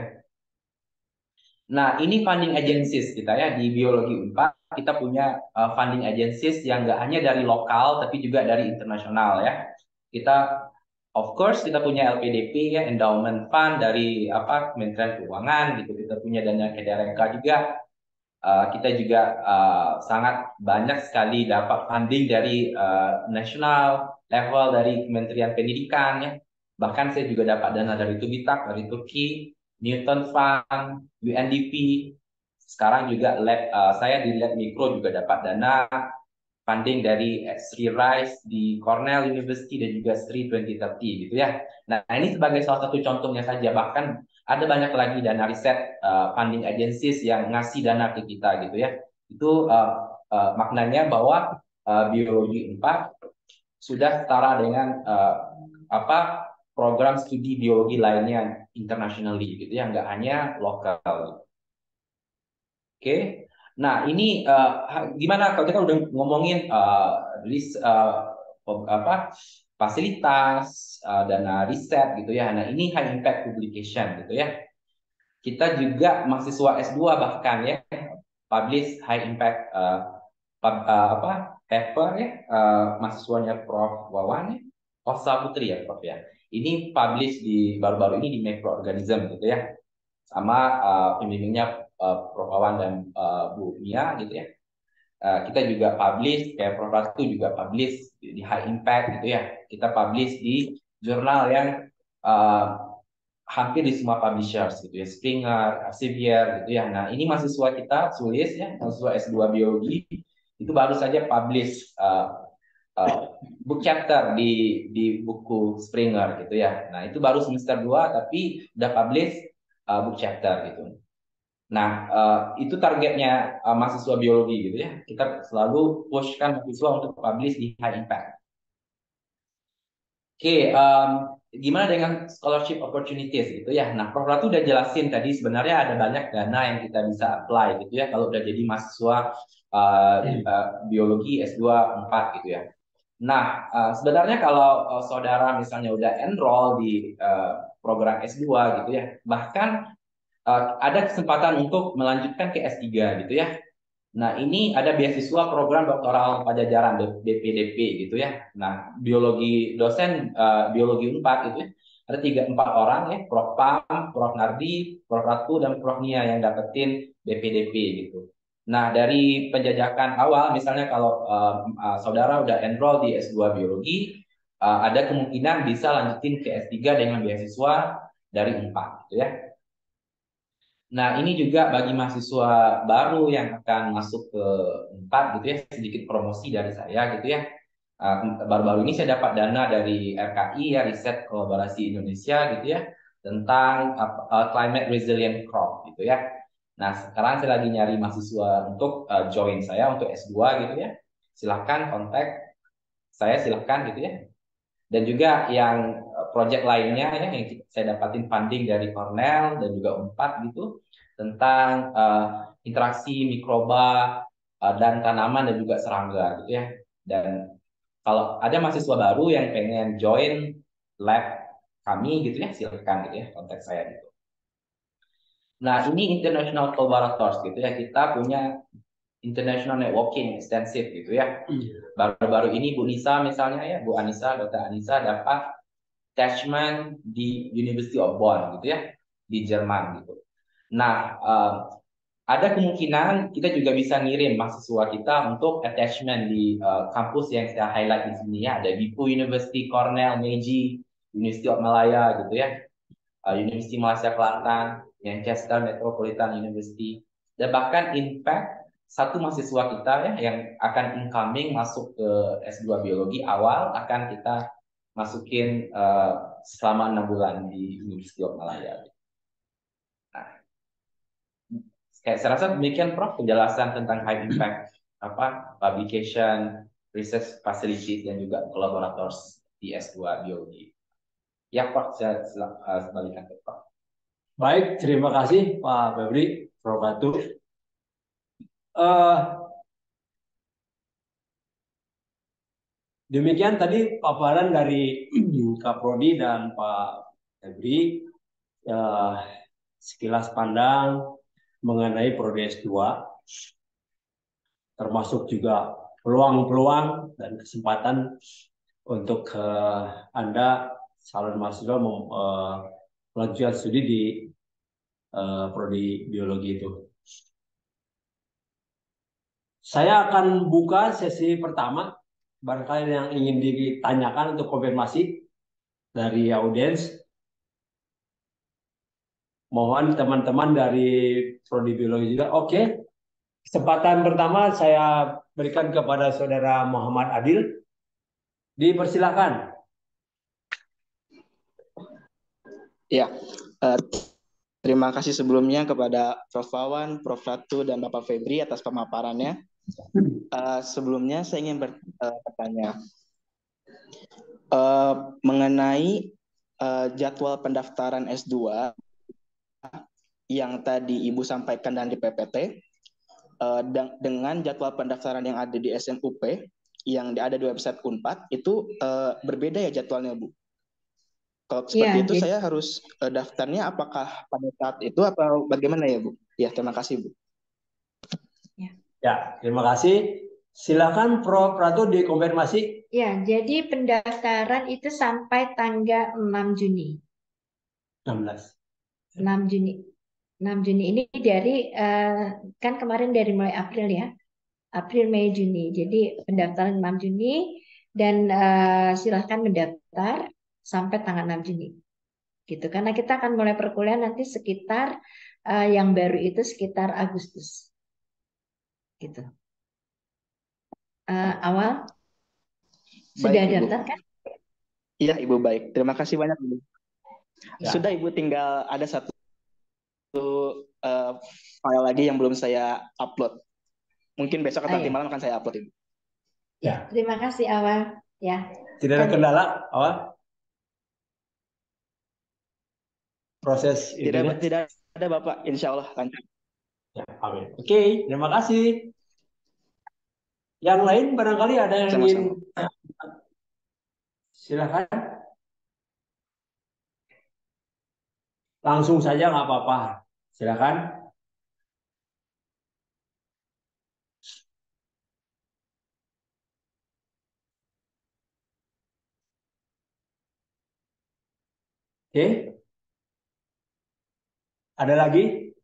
Nah, ini funding agencies kita ya di Biologi Unpad. Kita punya uh, funding agencies yang nggak hanya dari lokal tapi juga dari internasional ya. Kita of course kita punya L P D P ya, endowment fund dari apa Kementerian Keuangan gitu. Kita punya dana K D R K juga. Uh, kita juga uh, sangat banyak sekali dapat funding dari uh, national level dari Kementerian Pendidikan ya. Bahkan saya juga dapat dana dari Tubitak, dari Turki, Newton Fund, U N D P. Sekarang juga lab, uh, saya di Lab Mikro juga dapat dana funding dari Sri Rice di Cornell University dan juga Sri dua ribu tiga puluh gitu ya. Nah, ini sebagai salah satu contohnya saja. Bahkan ada banyak lagi dana riset uh, funding agencies yang ngasih dana ke kita gitu ya. Itu uh, uh, maknanya bahwa uh, Biologi empat sudah setara dengan uh, apa program studi biologi lainnya internationally gitu ya, nggak hanya lokal. Oke, okay. Nah ini uh, gimana kalau kita udah ngomongin uh, list uh, apa fasilitas uh, dana riset gitu ya. Nah ini high impact publication gitu ya. Kita juga mahasiswa S dua bahkan ya publish high impact uh, pub, uh, apa paper ya uh, mahasiswanya Prof Wawan ya, Osa Putri ya Prof ya. Ini publish di baru-baru ini di Microorganism gitu ya. Sama uh, pembimbingnya uh, Prof Wawan dan uh, Bu Mia gitu ya. Uh, kita juga publish, kayak Prof Ratu juga publish di high impact gitu ya. Kita publish di jurnal yang uh, hampir di semua publishers gitu ya, Springer, Elsevier gitu ya. Nah ini mahasiswa kita Sulis ya, mahasiswa S dua biologi itu baru saja publish uh, uh, book chapter di di buku Springer gitu ya. Nah itu baru semester dua tapi udah publish uh, book chapter gitu. Nah, uh, itu targetnya uh, mahasiswa biologi gitu ya. Kita selalu pushkan mahasiswa untuk publish di high impact. Oke, okay, um, gimana dengan scholarship opportunities gitu ya. Nah, Prof Ratu udah jelasin tadi sebenarnya ada banyak dana yang kita bisa apply gitu ya kalau udah jadi mahasiswa uh, uh, biologi S dua empat gitu ya. Nah, uh, sebenarnya kalau uh, saudara misalnya udah enroll di uh, program S dua gitu ya, bahkan Uh, ada kesempatan untuk melanjutkan ke S tiga gitu ya. Nah, ini ada beasiswa program doktoral pajajaran B P D P gitu ya. Nah, biologi dosen uh, biologi empat itu ya. Ada tiga empat orang ya, Prof Pam, Prof Nardi, Prof Ratu dan Prof Nia yang dapetin B P D P gitu. Nah, dari penjajakan awal misalnya kalau uh, uh, saudara udah enroll di S dua biologi, uh, ada kemungkinan bisa lanjutin ke S tiga dengan beasiswa dari empat gitu ya. Nah, ini juga bagi mahasiswa baru yang akan masuk ke empat gitu ya, sedikit promosi dari saya gitu ya. Uh, Baru-baru ini saya dapat dana dari R K I ya, Riset Kolaborasi Indonesia gitu ya, tentang uh, uh, Climate Resilient Crop gitu ya. Nah, sekarang saya lagi nyari mahasiswa untuk uh, join saya untuk S dua gitu ya. Silahkan kontak saya, silahkan gitu ya. Dan juga yang uh, project lainnya ya, yang saya dapatin funding dari Cornell dan juga Unpad gitu, tentang uh, interaksi mikroba uh, dan tanaman dan juga serangga gitu ya. Dan kalau ada mahasiswa baru yang pengen join lab kami gitu ya, silakan gitu ya, kontak saya gitu. Nah, ini International Collaborators gitu ya. Kita punya international networking extensive gitu ya. Baru-baru ini Bu Nisa misalnya ya, Bu Anissa, Dokter Anissa dapat attachment di University of Bonn gitu ya, di Jerman gitu. Nah, uh, ada kemungkinan kita juga bisa ngirim mahasiswa kita untuk attachment di uh, kampus yang saya highlight di sini ya. Ada B U University, Cornell, Meiji, University of Malaya gitu ya, uh, University Malaysia Kelantan, Manchester Metropolitan University, dan bahkan in fact satu mahasiswa kita ya yang akan incoming masuk ke S dua biologi awal akan kita masukin uh, selama enam bulan di University of Malaya. Nah, kayak saya rasa demikian Prof penjelasan tentang high impact apa publication, research facilities dan juga collaborators di S dua biologi. Ya Prof, saya uh, kembalikan ke Prof. Baik, terima kasih Pak Febri, Prof Ratu. Uh, demikian tadi paparan dari Kak Prodi dan Pak Febri, uh, sekilas pandang mengenai Prodi S dua, termasuk juga peluang-peluang dan kesempatan untuk uh, Anda calon mahasiswa uh, melanjutkan studi di uh, Prodi Biologi itu. Saya akan buka sesi pertama. Barangkali yang ingin ditanyakan untuk konfirmasi dari audiens. Mohon teman-teman dari Prodi Biologi juga. Oke. Kesempatan pertama saya berikan kepada Saudara Muhammad Adil. Dipersilakan. Ya, uh, terima kasih sebelumnya kepada Prof Wawan, Prof Ratu, dan Bapak Febri atas pemaparannya. Uh, sebelumnya saya ingin bertanya uh, mengenai uh, jadwal pendaftaran S dua yang tadi Ibu sampaikan dan di P P T uh, dengan jadwal pendaftaran yang ada di S M U P yang ada di website Unpad itu uh, berbeda ya jadwalnya, Bu? Kalau seperti ya, itu jadi saya harus uh, daftarnya apakah pada saat itu atau bagaimana ya, Bu? Ya, terima kasih, Bu. Ya, ya terima kasih. Silakan Prof Ratu dikonfirmasi. Ya, jadi pendaftaran itu sampai tanggal enam Juni. enam belas. enam Juni. enam Juni ini dari uh, kan kemarin dari mulai April ya. April, Mei, Juni. Jadi pendaftaran enam Juni dan uh, silahkan mendaftar sampai tanggal enam Juni. Gitu. Karena kita akan mulai perkuliahan nanti sekitar uh, yang baru itu sekitar Agustus. Gitu. Uh, awal sudah baik, daftar Ibu. kan? Iya, Ibu, baik. Terima kasih banyak, Ibu. Ya. Sudah, Ibu, tinggal ada satu uh, file lagi yang belum saya upload. Mungkin besok atau ah, nanti ya. malam akan saya upload, Ibu. Ya, terima kasih Awal. Ya. Tidak ada kendala, Awal? Proses tidak, itunya? tidak ada, Bapak. Insya Allah lancar. Ya, amin. Oke, terima kasih. Yang lain barangkali ada yang Sama-sama. ingin silakan. Langsung saja nggak apa-apa. Silakan. Oke. Ada lagi?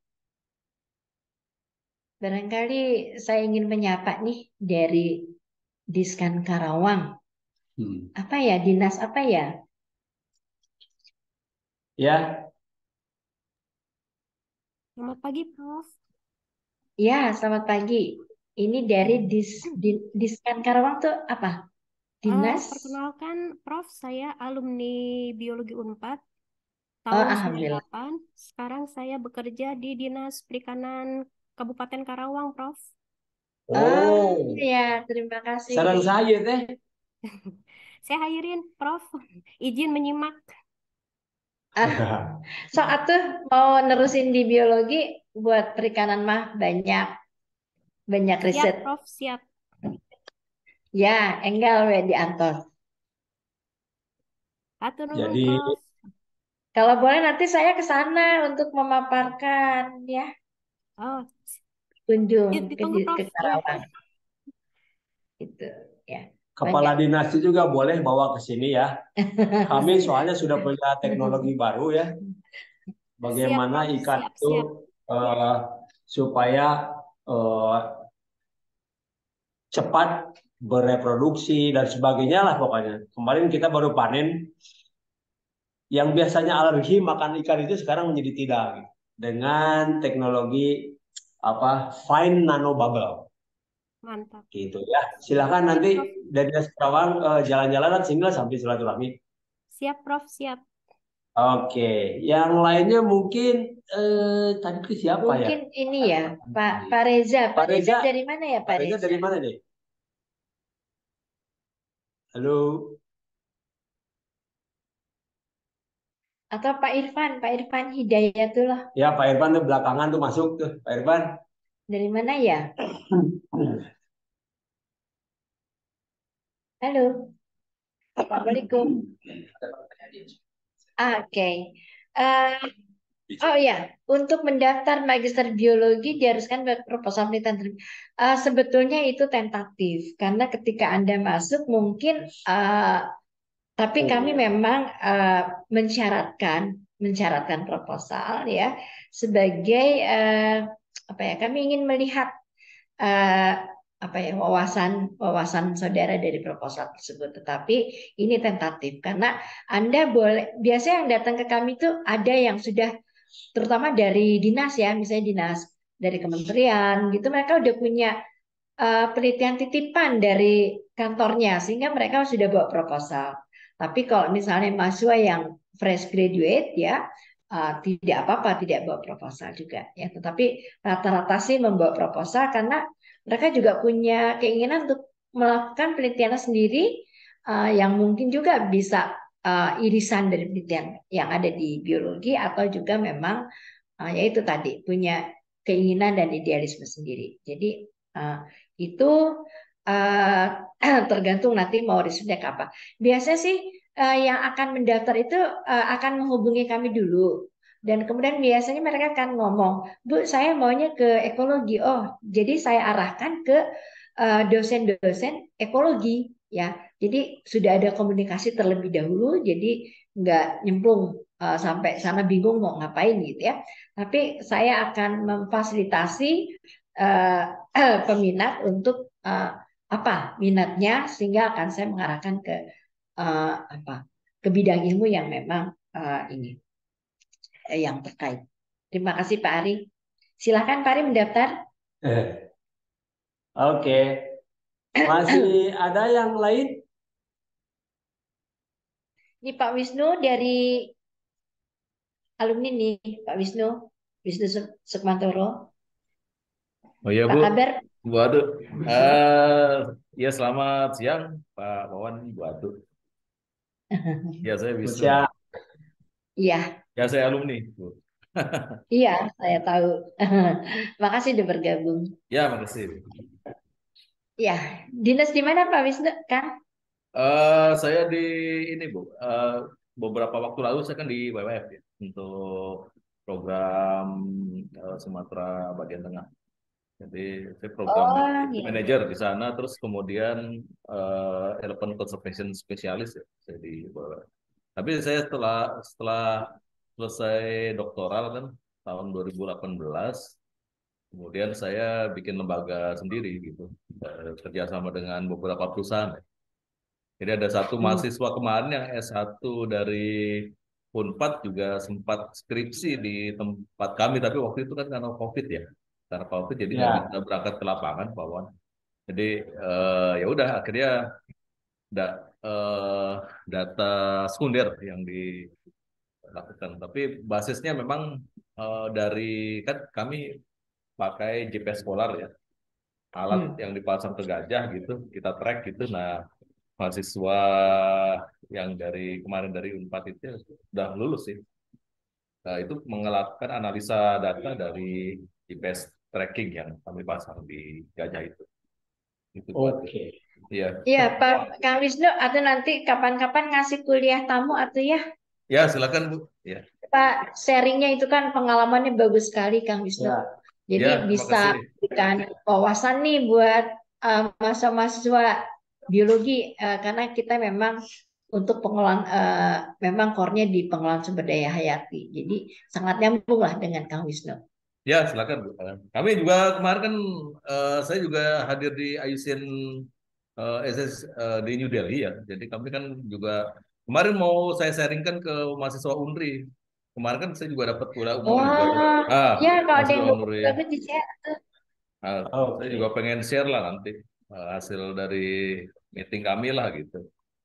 Barangkali saya ingin menyapa nih dari Diskan Karawang. Hmm. Apa ya, dinas apa ya? Ya. Selamat pagi, Prof. Ya, selamat pagi. Ini dari Dis, Di- Diskan Karawang tuh apa? Eh, Dinas? perkenalkan, Prof, saya alumni Biologi Unpad Oh, tahun alhamdulillah. sembilan puluh delapan. Sekarang saya bekerja di Dinas Perikanan Kabupaten Karawang, Prof. Oh, Oh, ya, terima kasih. sarang saya teh. Saya hairin, Prof. Izin menyimak. Ah, so atuh mau nerusin di biologi buat perikanan mah banyak banyak Siap, riset. Prof, siap. Ya, enggal we diantos. Atur nuhun, Jadi Prof. Kalau boleh nanti saya ke sana untuk memaparkan ya, Oh, kunjung ke, ditunggu, di- Prof. ke Iya. Karawang gitu ya. kepala Banyak. dinas itu juga boleh bawa ke sini ya. Kami soalnya sudah punya teknologi baru ya. Siap, Bagaimana Prof. ikan Siap, itu siap. eh, supaya eh, cepat bereproduksi dan sebagainya lah pokoknya. Kemarin kita baru panen yang biasanya alergi makan ikan itu sekarang menjadi tidak gitu. Dengan teknologi apa fine nano bubble Mantap. gitu ya. Silakan Siap, nanti Prof. dari Karawang eh, jalan-jalan singgah sampai silaturahmi. Siap, Prof. Siap. Oke, yang lainnya mungkin eh, tadi ke siapa ya? Mungkin ini ya, Pak Pak Reza. Pak Pak Reza Reza, dari mana ya, Pak Pak Reza Reza? dari mana nih? Halo, Atau Pak Irfan, Pak Irfan Hidayatullah. ya Pak Irfan tuh belakangan tuh masuk tuh, Pak Irfan. Dari mana ya? Halo. Assalamualaikum. Ah, Oke. Eh, oh ya, untuk mendaftar magister biologi diharuskan proposal penelitian. terlebih- Eh, sebetulnya itu tentatif karena ketika Anda masuk mungkin eh, tapi kami memang eh, mensyaratkan mensyaratkan proposal ya sebagai eh, apa ya? Kami ingin melihat eh, apa ya wawasan wawasan saudara dari proposal tersebut. Tetapi ini tentatif karena Anda boleh biasanya yang datang ke kami itu ada yang sudah terutama dari dinas ya, misalnya dinas dari kementerian gitu mereka udah punya eh, penelitian titipan dari kantornya sehingga mereka sudah bawa proposal. Tapi kalau misalnya mahasiswa yang fresh graduate ya eh, tidak apa-apa tidak bawa proposal juga ya. Tetapi rata-rata sih membawa proposal karena mereka juga punya keinginan untuk melakukan penelitian sendiri eh, yang mungkin juga bisa eh, irisan dari penelitian yang ada di biologi atau juga memang eh, yaitu tadi punya keinginan dan idealisme sendiri. Jadi eh, itu eh, tergantung nanti mau risetnya ke apa. Biasanya sih eh, yang akan mendaftar itu eh, akan menghubungi kami dulu. Dan kemudian biasanya mereka akan ngomong, Bu, saya maunya ke ekologi. Oh, jadi saya arahkan ke eh, dosen-dosen ekologi, ya. Jadi sudah ada komunikasi terlebih dahulu, jadi nggak nyemplung eh, sampai sana bingung mau ngapain gitu ya. Tapi saya akan memfasilitasi eh, peminat untuk eh, apa minatnya sehingga akan saya mengarahkan ke eh, apa ke bidang ilmu yang memang eh, ini eh, yang terkait. Terima kasih Pak Ari. Silakan Pak Ari mendaftar. Oke, masih ada yang lain? Ini Pak Wisnu dari alumni nih, Pak Wisnu, Wisnu Suk- Sukmantoro. Oh iya Apa Bu, kabar? waduh. Eh, ya selamat siang Pak Wawan, waduh. Ya saya Wisnu. Siap. Iya, Ya saya alumni Bu. iya, saya tahu. Makasih udah bergabung. Ya makasih. Ya, dinas di mana Pak Wisnu kan? Eh, saya di ini Bu, eh, beberapa waktu lalu saya kan di W W F ya untuk program eh, Sumatera bagian tengah. Jadi saya program Oh, iya. manager di sana, terus kemudian eh, elephant conservation specialist ya, saya di W W F. Tapi saya setelah setelah selesai doktoral kan tahun dua ribu delapan belas, kemudian saya bikin lembaga sendiri gitu, eh, kerjasama dengan beberapa perusahaan. Jadi ada satu Hmm. mahasiswa kemarin yang S satu dari Unpad juga sempat skripsi di tempat kami, tapi waktu itu kan karena COVID ya, karena COVID jadi nggak Ya, bisa berangkat ke lapangan, Pak Wan. Jadi eh, ya udah akhirnya da, eh, data sekunder yang dilakukan. Tapi basisnya memang eh, dari kan kami pakai G P S Scholar ya, alat Hmm. yang dipasang ke gajah gitu, kita track gitu. Nah, mahasiswa yang dari kemarin dari Unpad itu sudah lulus sih. Nah, itu melakukan analisa data dari G P S tracking yang kami pasang di gajah itu. Itu buat. oke. Iya. Iya, Pak Kang Wisnu, atau nanti kapan-kapan ngasih kuliah tamu atau ya, Ya, silakan Bu. Ya. Pak, sharingnya itu kan pengalamannya bagus sekali, Kang Wisnu. Ya, Jadi Ya, terima bisa kasih. memberikan wawasan nih buat uh, mahasiswa biologi, uh, karena kita memang untuk pengelolaan, uh, memang core-nya di pengelolaan sumber daya hayati. Jadi sangat nyambung lah dengan Kang Wisnu. Ya, silakan Bu. Kami juga kemarin kan eh, saya juga hadir di I U C N eh, S S eh, di New Delhi ya. Jadi kami kan juga kemarin mau saya sharingkan ke mahasiswa UNRI. Kemarin kan saya juga dapat kuliah umum juga tuh. Wah, Ah, ya kalau ada mahasiswa yang UNRI. bagus di share. Ah, saya oke. juga pengen share lah nanti eh, hasil dari meeting kami lah gitu.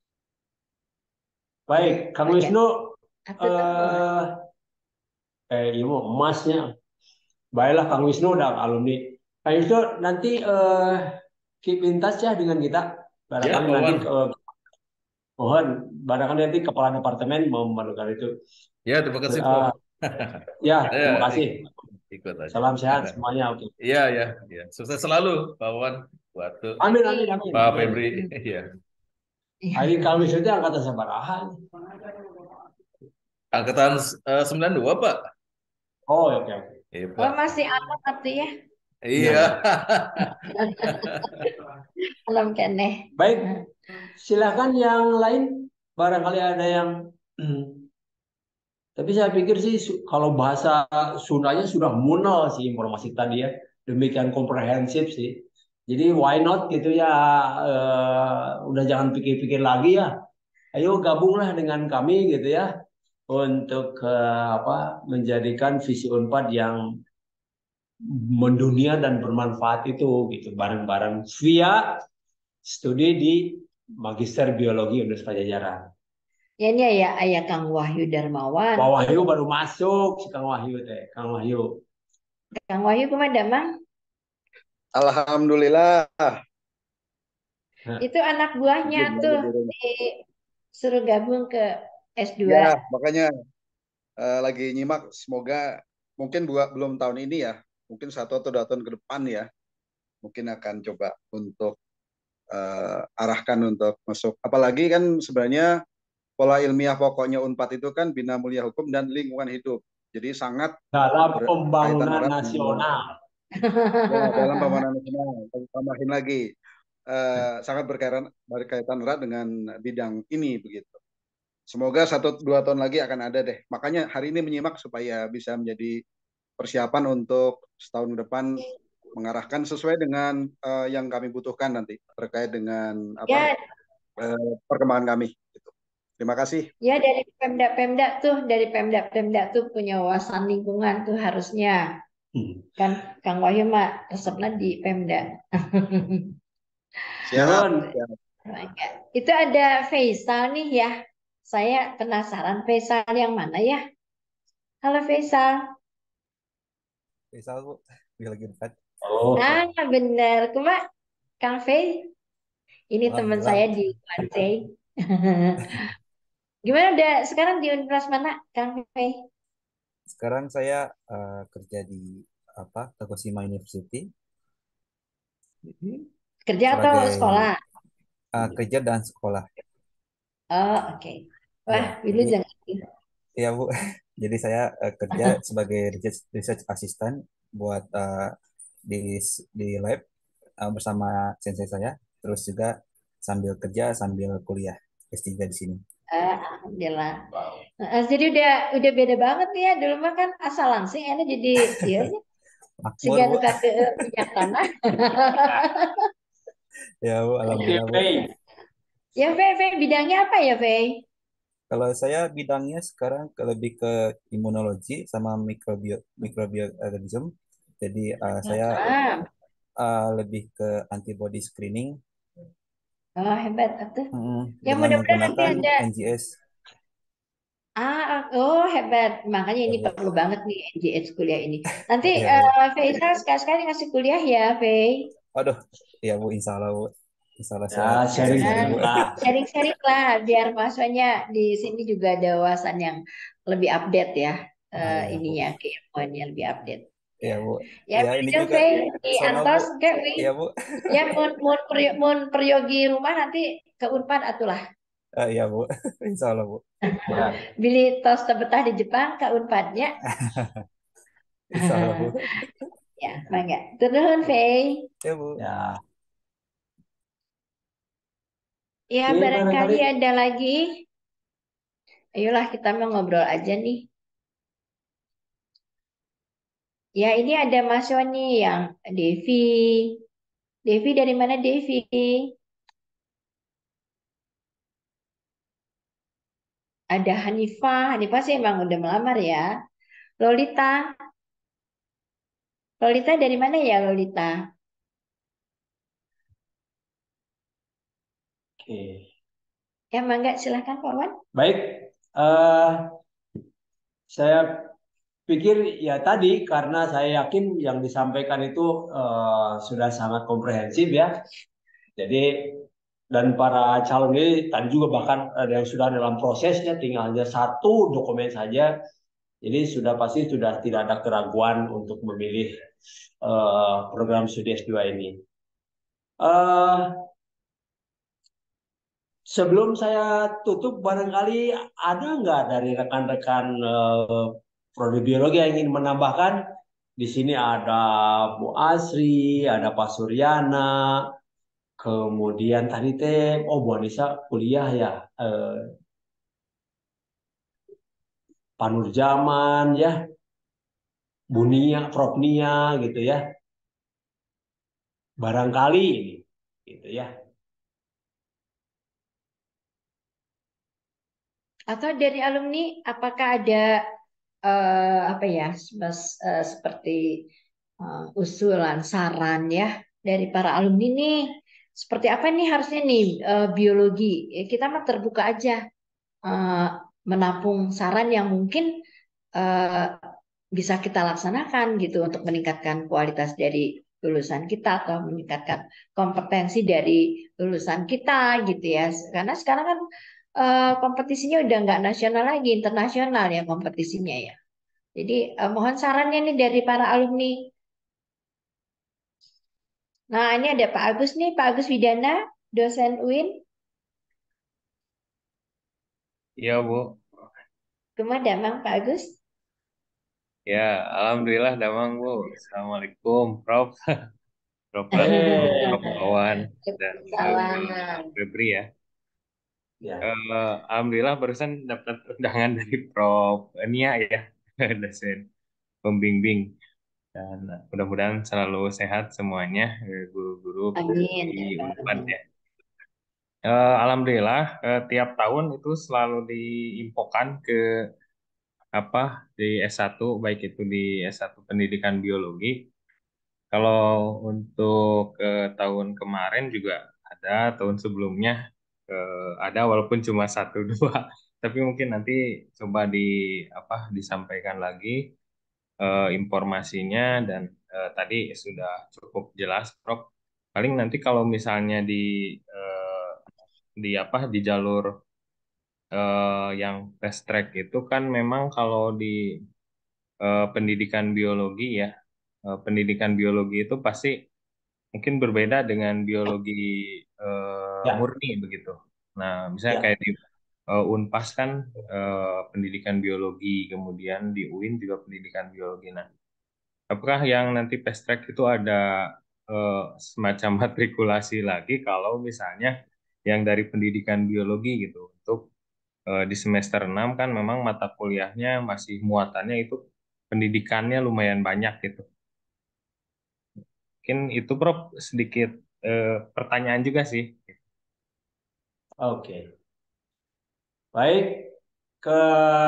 Baik, Kang Wisnu, Atau tamu. eh, eh, ibu emasnya. Baiklah, Kang Wisnu udah alumni. Kang Wisnu nanti eh, keep in touch ya dengan kita. Ya, Barangkali Pak nanti Wan. ke, mohon, barangkali nanti kepala departemen memerlukan itu. Ya, terima kasih Pak. Eh, ya, Saya terima kasih. ik- ikut aja. Salam sehat semuanya. Oke. Iya, ya, ya. Sukses selalu, Pak Wan. Buat tuh, Amin, amin, amin, Pak amin. Febri. Iya. Hari Kang Wisnu itu angkatan sabaraha. Angkatan eh, sembilan puluh dua, Pak. Oh, oke, oke. Iya, Oh, Pak. masih anak atau ya? Iya, Iya. iya. Alam keneh. Baik, silakan yang lain. Barangkali ada yang tapi saya pikir sih su- kalau bahasa Sundanya sudah munal sih informasi tadi ya. Demikian komprehensif sih. Jadi why not gitu ya. eh, udah jangan pikir-pikir lagi ya. Ayo gabunglah dengan kami gitu ya. Untuk eh, apa menjadikan visi Unpad yang mendunia dan bermanfaat itu gitu bareng-bareng via studi di Magister Biologi Universitas Pajajaran. Ya ini ya ayah Kang Wahyu Darmawan. Pak Wahyu baru masuk si Kang Wahyu teh, Kang Wahyu. Kang Wahyu kemana, Mang? Alhamdulillah. Nah, Itu anak buahnya tuh disuruh gabung ke S Ya, dua. makanya eh, lagi nyimak. Semoga mungkin buat belum tahun ini ya, mungkin satu atau dua tahun ke depan ya, mungkin akan coba untuk eh, arahkan untuk masuk. Apalagi kan sebenarnya pola ilmiah pokoknya Unpad itu kan bina mulia hukum dan lingkungan hidup. Jadi sangat dalam berkaitan pembangunan erat dengan nasional. ya, dalam pembangunan nasional. Tambahin lagi eh, sangat berkaitan berkaitan erat dengan bidang ini begitu. Semoga satu dua tahun lagi akan ada deh. Makanya hari ini menyimak supaya bisa menjadi persiapan untuk setahun depan mengarahkan sesuai dengan uh, yang kami butuhkan nanti terkait dengan apa Ya, uh, perkembangan kami. Gitu. Terima kasih. ya dari Pemda-Pemda tuh, dari Pemda-Pemda tuh punya wawasan lingkungan tuh harusnya. Hmm. Kan Kang Wahyu mah resepnya di Pemda. Siap. Ya. Itu ada Faisal nih ya. Saya penasaran Faisal yang mana ya? Halo Faisal. Faisal Bu, dia lagi dekat. Oh. Ah benar, kuma Kang Fei. Ini teman Alhamdulillah. saya di Kuansei. Gimana udah sekarang di universitas mana, Kang Fei? Sekarang saya eh, kerja di apa Tokushima University Kerja atau sebagai sekolah? eh, kerja dan sekolah. Oh oke. Ya, Wah, dulu jadi jangan. ya Bu, jadi saya eh, kerja sebagai research, research assistant buat eh, di di lab eh, bersama sensei saya, terus juga sambil kerja sambil kuliah S tiga di sini. Ah, Alhamdulillah. Nah, jadi udah udah beda banget nih ya. Dulu mah kan asal langsing ini jadi ya Makmur juga Bu. suka ke minyak tanah. Ya Bu, Oke, alhamdulillah Bu. Fei. Ya Fei, Fei bidangnya apa ya Fei? Kalau saya bidangnya sekarang ke lebih ke imunologi sama mikrobio mikrobiologism. Jadi uh, saya Ah, uh, lebih ke antibody screening oh hebat atuh. mm, Ya dengan mudah-mudahan nanti menggunakan ada. N G S. Ah, oh hebat. Makanya Ya, ini Bu. perlu banget nih N G S kuliah ini. Nanti Ya, Bu. eh Faisal sekali-sekali ngasih kuliah ya, Fei. Aduh, ya Bu, insya Allah Bu. Insya Allah Ya, saya bisa sharing Nah, sharing-sharing Bu. lah. sharing-sharing lah biar mahasiswanya di sini juga ada wawasan yang lebih update ya. Ah Eh, ya Bu. ininya keilmuannya lebih update. Ya Ya. Bu. Ya, Ya ini begitu juga Fei di sono Bu. Antos ke Wi. Ya Bu. Ya mun mun peryo- mun peryogi rumah nanti ke Unpad atulah. Ah, ya Bu. Insya Allah Bu. Ya. Beli tos terbetah di Jepang ke Unpadnya. Insya Allah Bu. Ya, mangga. Turun Fei. Ya Bu. Ya. Ya, Oke, barangkali barangkali. ada lagi. Ayolah kita mau ngobrol aja nih. Ya, ini ada mahasiswa nih yang Devi. Devi dari mana Devi? Ada Hanifah. Hanifah sih emang udah melamar ya. Lolita. Lolita dari mana ya Lolita? Oke. Ya, mangga silahkan Pak Wan. Baik. eh saya pikir ya tadi karena saya yakin yang disampaikan itu eh, sudah sangat komprehensif ya. Jadi dan para calon ini tadi juga bahkan ada yang sudah dalam prosesnya tinggal hanya satu dokumen saja. Jadi sudah pasti sudah tidak ada keraguan untuk memilih eh, program studi S dua ini. Eh, Sebelum saya tutup, barangkali ada nggak dari rekan-rekan eh, prodi biologi yang ingin menambahkan? Di sini ada Bu Asri, ada Pak Suryana, kemudian tadi teh, oh Bu Anissa kuliah ya, eh, Pak Nurjaman ya, Bu Nia, Prof Nia gitu ya. Barangkali ini, gitu ya. Atau dari alumni, apakah ada eh, apa ya, mas- eh, seperti eh, usulan, saran ya dari para alumni nih? Seperti apa nih harusnya nih eh, biologi? Ya, kita mah terbuka aja eh, menampung saran yang mungkin eh, bisa kita laksanakan gitu untuk meningkatkan kualitas dari lulusan kita atau meningkatkan kompetensi dari lulusan kita gitu ya. Karena sekarang kan eh, kompetisinya udah nggak nasional lagi, internasional ya kompetisinya ya. Jadi eh, mohon sarannya nih dari para alumni. Nah ini ada Pak Agus nih, Pak Agus Widana, dosen U I N. Iya, Bu. Kemana Damang Pak Agus? Ya, alhamdulillah damang, Bu. Assalamualaikum, Prof. Prof Ratu, Prof Awan, dan eh, Salam. Febri ya. Ya. Eh, alhamdulillah barusan dapat undangan dari Prof Nia ya, dosen pembimbing. Dan mudah-mudahan selalu sehat semuanya, eh, guru-guru Amin. di Unpad ya. Eh, alhamdulillah, eh, tiap tahun itu selalu diinfokan ke apa di S satu, baik itu di S satu Pendidikan Biologi. Kalau untuk eh, tahun kemarin juga ada, tahun sebelumnya eh, ada walaupun cuma satu dua, tapi mungkin nanti coba di apa disampaikan lagi eh, informasinya dan eh, tadi sudah cukup jelas, Prof. Paling nanti kalau misalnya di eh, di apa di jalur eh, yang fast track itu kan memang kalau di eh, pendidikan biologi ya, eh, pendidikan biologi itu pasti mungkin berbeda dengan biologi eh, Ya, murni begitu. Nah, misalnya ya. kayak di eh, Unpas kan eh, pendidikan biologi, kemudian di U I N juga pendidikan biologi. Nah, apakah yang nanti fast track itu ada eh, semacam matrikulasi lagi kalau misalnya yang dari pendidikan biologi gitu untuk eh, di semester enam kan memang mata kuliahnya masih muatannya itu pendidikannya lumayan banyak gitu. Mungkin itu Prof sedikit eh, pertanyaan juga sih. Oke. Baik. ke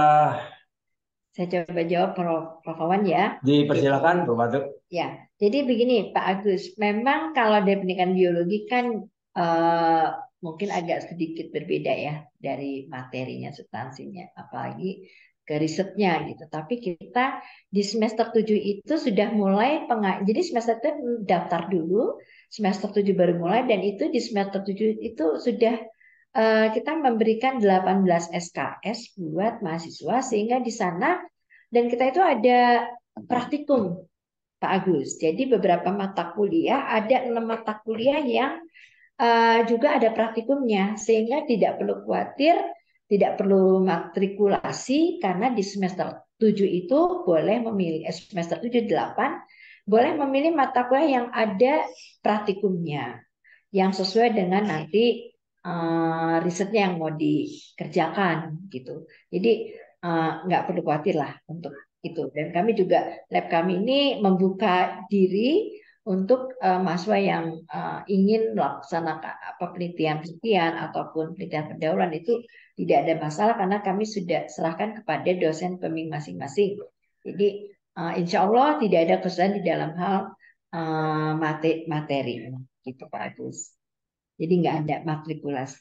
Saya coba jawab Prof. Prof. Wawan ya. dipersilakan, Prof. Watu. Ya, jadi begini Pak Agus, memang kalau dari pendidikan biologi kan eh, mungkin agak sedikit berbeda ya dari materinya, substansinya, apalagi ke risetnya gitu. Tapi kita di semester tujuh itu sudah mulai penga jadi semester itu daftar dulu, semester tujuh baru mulai dan itu di semester tujuh itu sudah eh, kita memberikan delapan belas S K S buat mahasiswa sehingga di sana dan kita itu ada praktikum Pak Agus. Jadi beberapa mata kuliah, ada enam mata kuliah yang uh, juga ada praktikumnya, sehingga tidak perlu khawatir, tidak perlu matrikulasi, karena di semester tujuh itu boleh memilih, eh, semester tujuh delapan, boleh memilih mata kuliah yang ada praktikumnya, yang sesuai dengan nanti uh, risetnya yang mau dikerjakan gitu. Jadi uh, nggak perlu khawatir lah untuk itu. Dan kami juga lab kami ini membuka diri untuk uh, mahasiswa yang uh, ingin melaksanakan apa penelitian-penelitian ataupun penelitian pendahuluan itu tidak ada masalah karena kami sudah serahkan kepada dosen pembimbing masing-masing. Jadi uh, insya Allah tidak ada kesulitan di dalam hal uh, materi, materi gitu Pak Agus. Jadi nggak ada matrikulasi.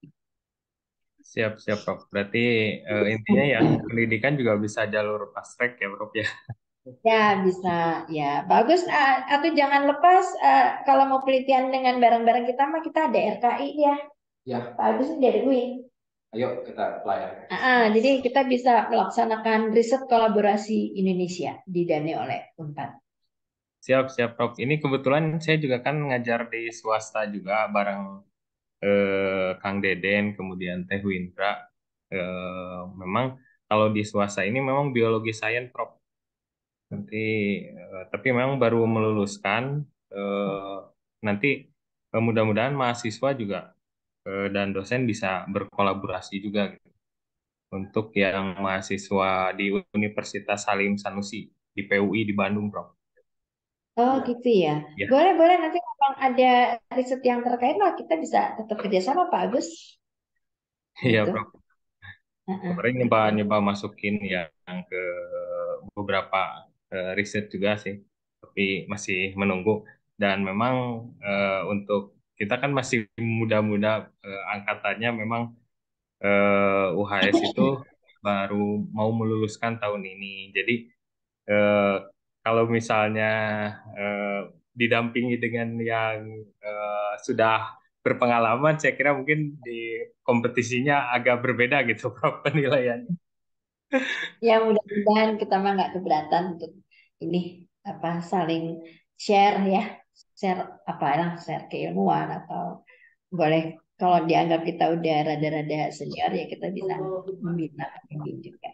Siap, siap, Prof. Berarti eh, intinya yang pendidikan juga bisa jalur fast track ya, Prof ya. Ya bisa, ya bagus. Ah, atau jangan lepas ah, kalau mau penelitian dengan barang-barang kita mah kita ada R K I ya. Ya, Bagus dari U I N. ayo kita apply. Ah, ah, jadi kita bisa melaksanakan riset kolaborasi Indonesia didanai oleh Unpad. Siap, siap, Prof. Ini kebetulan saya juga kan ngajar di swasta juga bareng eh, Kang Deden, kemudian Teh Windra. Eh, memang kalau di swasta ini memang biologi sains, Prof. Nanti, eh, tapi memang baru meluluskan. Eh, nanti eh, mudah-mudahan mahasiswa juga eh, dan dosen bisa berkolaborasi juga gitu. Untuk yang mahasiswa di Universitas Salim Sanusi di P U I di Bandung, Prof. Oh gitu ya. Ya, Boleh, boleh nanti kalau ada riset yang terkait lah kita bisa tetap kerjasama Pak Agus. iya, Gitu. Prof. Uh-uh. Kemarin nyoba-nyoba masukin yang ke beberapa eh, riset juga sih, tapi masih menunggu. Dan memang eh, untuk kita kan masih muda-muda, eh, angkatannya memang eh, U H S itu baru mau meluluskan tahun ini. Jadi eh, kalau misalnya eh, didampingi dengan yang eh, sudah berpengalaman, saya kira mungkin di kompetisinya agak berbeda gitu, Prof, penilaiannya. Ya mudah-mudahan kita mah nggak keberatan untuk ini apa saling share ya, share apa lah, share keilmuan atau boleh kalau dianggap kita udah rada-rada senior ya kita bisa membina pembimbing juga.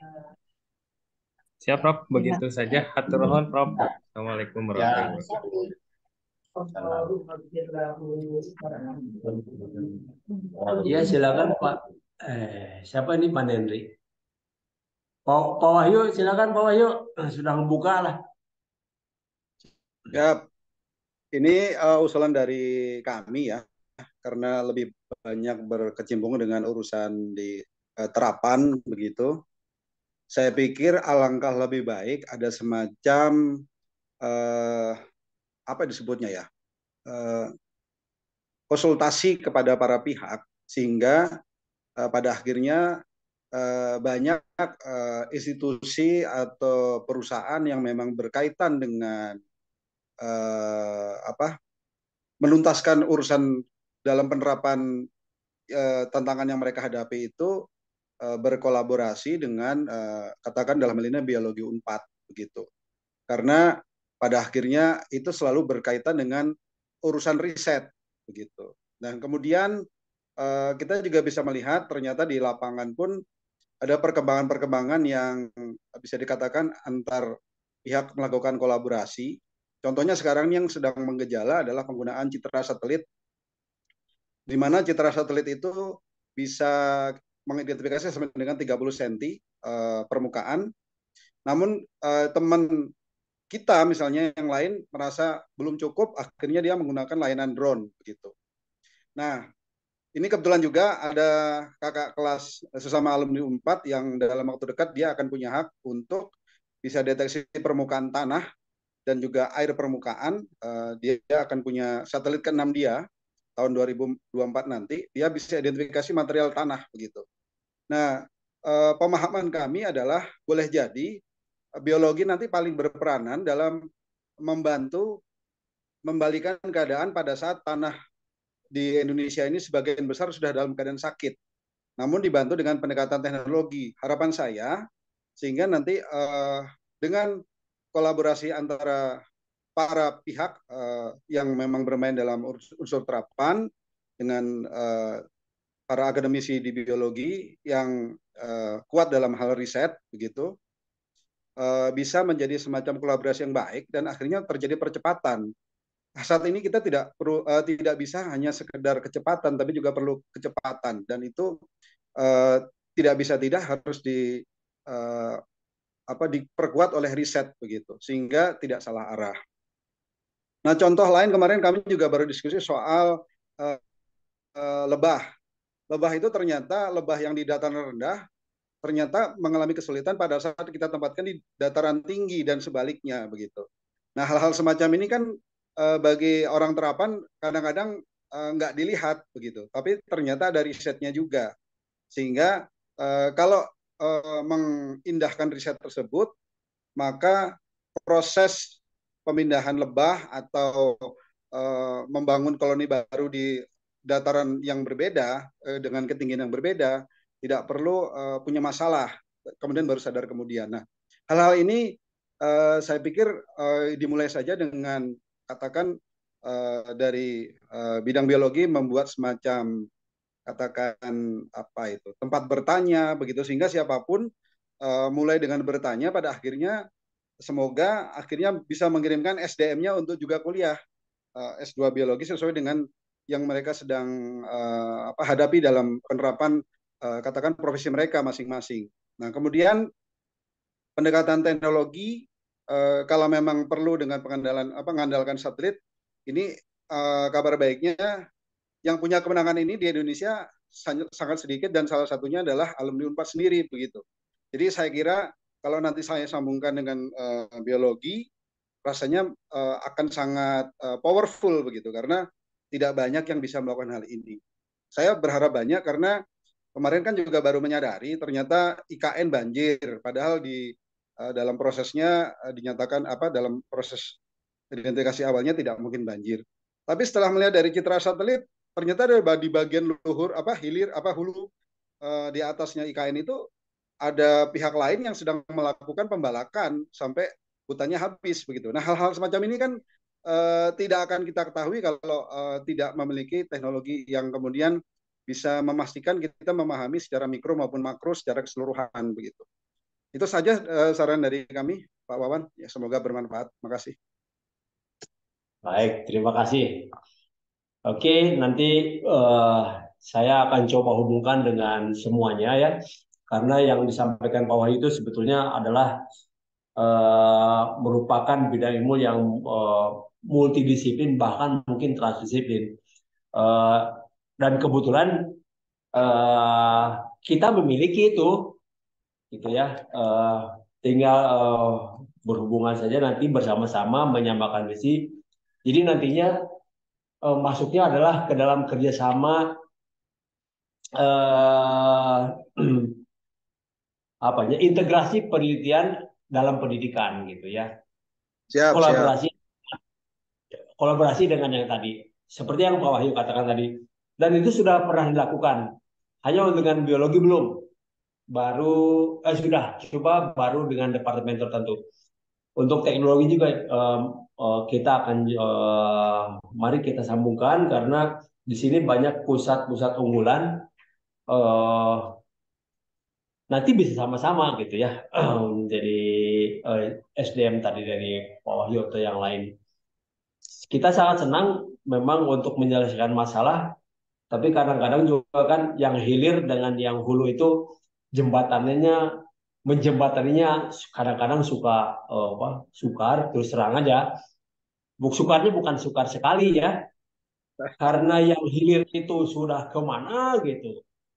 Siap, Prof. Terima Begitu saja. Hatur nuhun, Prof. Assalamualaikum warahmatullahi wabarakatuh. Ya silakan Pak. Eh, siapa ini Pak Henry? Pak, Pak Wahyu, silakan Pak Wahyu. Sudah membuka lah. Ya, ini uh, usulan dari kami ya, karena lebih banyak berkecimpung dengan urusan di uh, terapan begitu. Saya pikir alangkah lebih baik ada semacam uh, apa disebutnya ya, uh, konsultasi kepada para pihak sehingga uh, pada akhirnya uh, banyak uh, institusi atau perusahaan yang memang berkaitan dengan uh, apa menuntaskan urusan dalam penerapan uh, tantangan yang mereka hadapi itu uh, berkolaborasi dengan uh, katakan dalam hal ini biologi Unpad begitu. Karena pada akhirnya itu selalu berkaitan dengan urusan riset begitu. Dan kemudian uh, kita juga bisa melihat ternyata di lapangan pun ada perkembangan-perkembangan yang bisa dikatakan antar pihak melakukan kolaborasi. Contohnya sekarang yang sedang menggejala adalah penggunaan citra satelit, di mana citra satelit itu bisa mengidentifikasi sampai dengan tiga puluh sentimeter uh, permukaan. Namun uh, teman kita misalnya yang lain merasa belum cukup, akhirnya dia menggunakan layanan drone begitu. Nah, ini kebetulan juga ada kakak kelas sesama alumni Unpad yang dalam waktu dekat dia akan punya hak untuk bisa deteksi permukaan tanah dan juga air permukaan. Uh, dia akan punya satelit keenam dia tahun dua ribu dua puluh empat nanti, dia bisa identifikasi material tanah begitu. Nah, uh, pemahaman kami adalah boleh jadi uh, biologi nanti paling berperanan dalam membantu membalikan keadaan pada saat tanah di Indonesia ini sebagian besar sudah dalam keadaan sakit, namun dibantu dengan pendekatan teknologi. Harapan saya sehingga nanti uh, dengan kolaborasi antara para pihak uh, yang memang bermain dalam unsur terapan dengan uh, para akademisi di biologi yang uh, kuat dalam hal riset begitu, uh, bisa menjadi semacam kolaborasi yang baik dan akhirnya terjadi percepatan. Saat ini kita tidak perlu uh, tidak bisa hanya sekedar kecepatan, tapi juga perlu kecepatan, dan itu uh, tidak bisa tidak harus di uh, apa diperkuat oleh riset begitu, sehingga tidak salah arah. Nah, contoh lain kemarin kami juga baru diskusi soal uh, uh, lebah. Lebah itu ternyata lebah yang di dataran rendah ternyata mengalami kesulitan pada saat kita tempatkan di dataran tinggi dan sebaliknya begitu. Nah, hal-hal semacam ini kan Uh, bagi orang terapan kadang-kadang uh, nggak dilihat begitu, tapi ternyata ada risetnya juga, sehingga uh, kalau uh, mengindahkan riset tersebut, maka proses pemindahan lebah atau uh, membangun koloni baru di dataran yang berbeda uh, dengan ketinggian yang berbeda tidak perlu uh, punya masalah, kemudian baru sadar kemudian. Nah, hal-hal ini uh, saya pikir uh, dimulai saja dengan katakan uh, dari uh, bidang biologi membuat semacam katakan apa itu tempat bertanya begitu, sehingga siapapun uh, mulai dengan bertanya pada akhirnya semoga akhirnya bisa mengirimkan S D M-nya untuk juga kuliah uh, S dua biologi sesuai dengan yang mereka sedang uh, apa, hadapi dalam penerapan uh, katakan profesi mereka masing-masing. Nah, kemudian pendekatan teknologi, Uh, kalau memang perlu dengan pengandalan apa mengandalkan satelit, ini uh, kabar baiknya yang punya kemenangan ini di Indonesia sangat, sangat sedikit, dan salah satunya adalah alumni Unpad sendiri begitu. Jadi saya kira kalau nanti saya sambungkan dengan uh, biologi, rasanya uh, akan sangat uh, powerful begitu, karena tidak banyak yang bisa melakukan hal ini. Saya berharap banyak karena kemarin kan juga baru menyadari ternyata I K N banjir, padahal di dalam prosesnya dinyatakan apa dalam proses identifikasi awalnya tidak mungkin banjir. Tapi setelah melihat dari citra satelit, ternyata ada di bagian luhur apa hilir apa hulu uh, di atasnya I K N itu ada pihak lain yang sedang melakukan pembalakan sampai hutannya habis begitu. Nah, hal-hal semacam ini kan uh, tidak akan kita ketahui kalau uh, tidak memiliki teknologi yang kemudian bisa memastikan kita memahami secara mikro maupun makro secara keseluruhan begitu. Itu saja uh, saran dari kami, Pak Wawan. Ya, semoga bermanfaat. Terima kasih. Baik, terima kasih. Oke, nanti uh, saya akan coba hubungkan dengan semuanya ya, karena yang disampaikan Pak Wahyu itu sebetulnya adalah uh, merupakan bidang ilmu yang uh, multidisiplin, bahkan mungkin transdisiplin. Uh, dan kebetulan uh, kita memiliki itu. Gitu ya, uh, tinggal uh, berhubungan saja nanti bersama-sama menyamakan visi. Jadi nantinya uh, masuknya adalah ke dalam kerjasama uh, apanya integrasi penelitian dalam pendidikan gitu ya. Siap, kolaborasi siap. kolaborasi dengan yang tadi seperti yang Pak Wahyu katakan tadi, dan itu sudah pernah dilakukan, hanya dengan biologi belum. Baru eh, sudah coba baru dengan departemen tertentu. Untuk teknologi juga eh, eh, kita akan eh, mari kita sambungkan, karena di sini banyak pusat-pusat unggulan, eh, nanti bisa sama-sama gitu ya. Jadi eh, S D M tadi dari Pak Wahyu atau yang lain. Kita sangat senang memang untuk menyelesaikan masalah, tapi kadang-kadang juga kan yang hilir dengan yang hulu itu jembatannya menjembataninya kadang-kadang suka uh, apa sukar, terus terang aja. Buk sukarnya bukan sukar sekali ya, karena yang hilir itu sudah kemana gitu.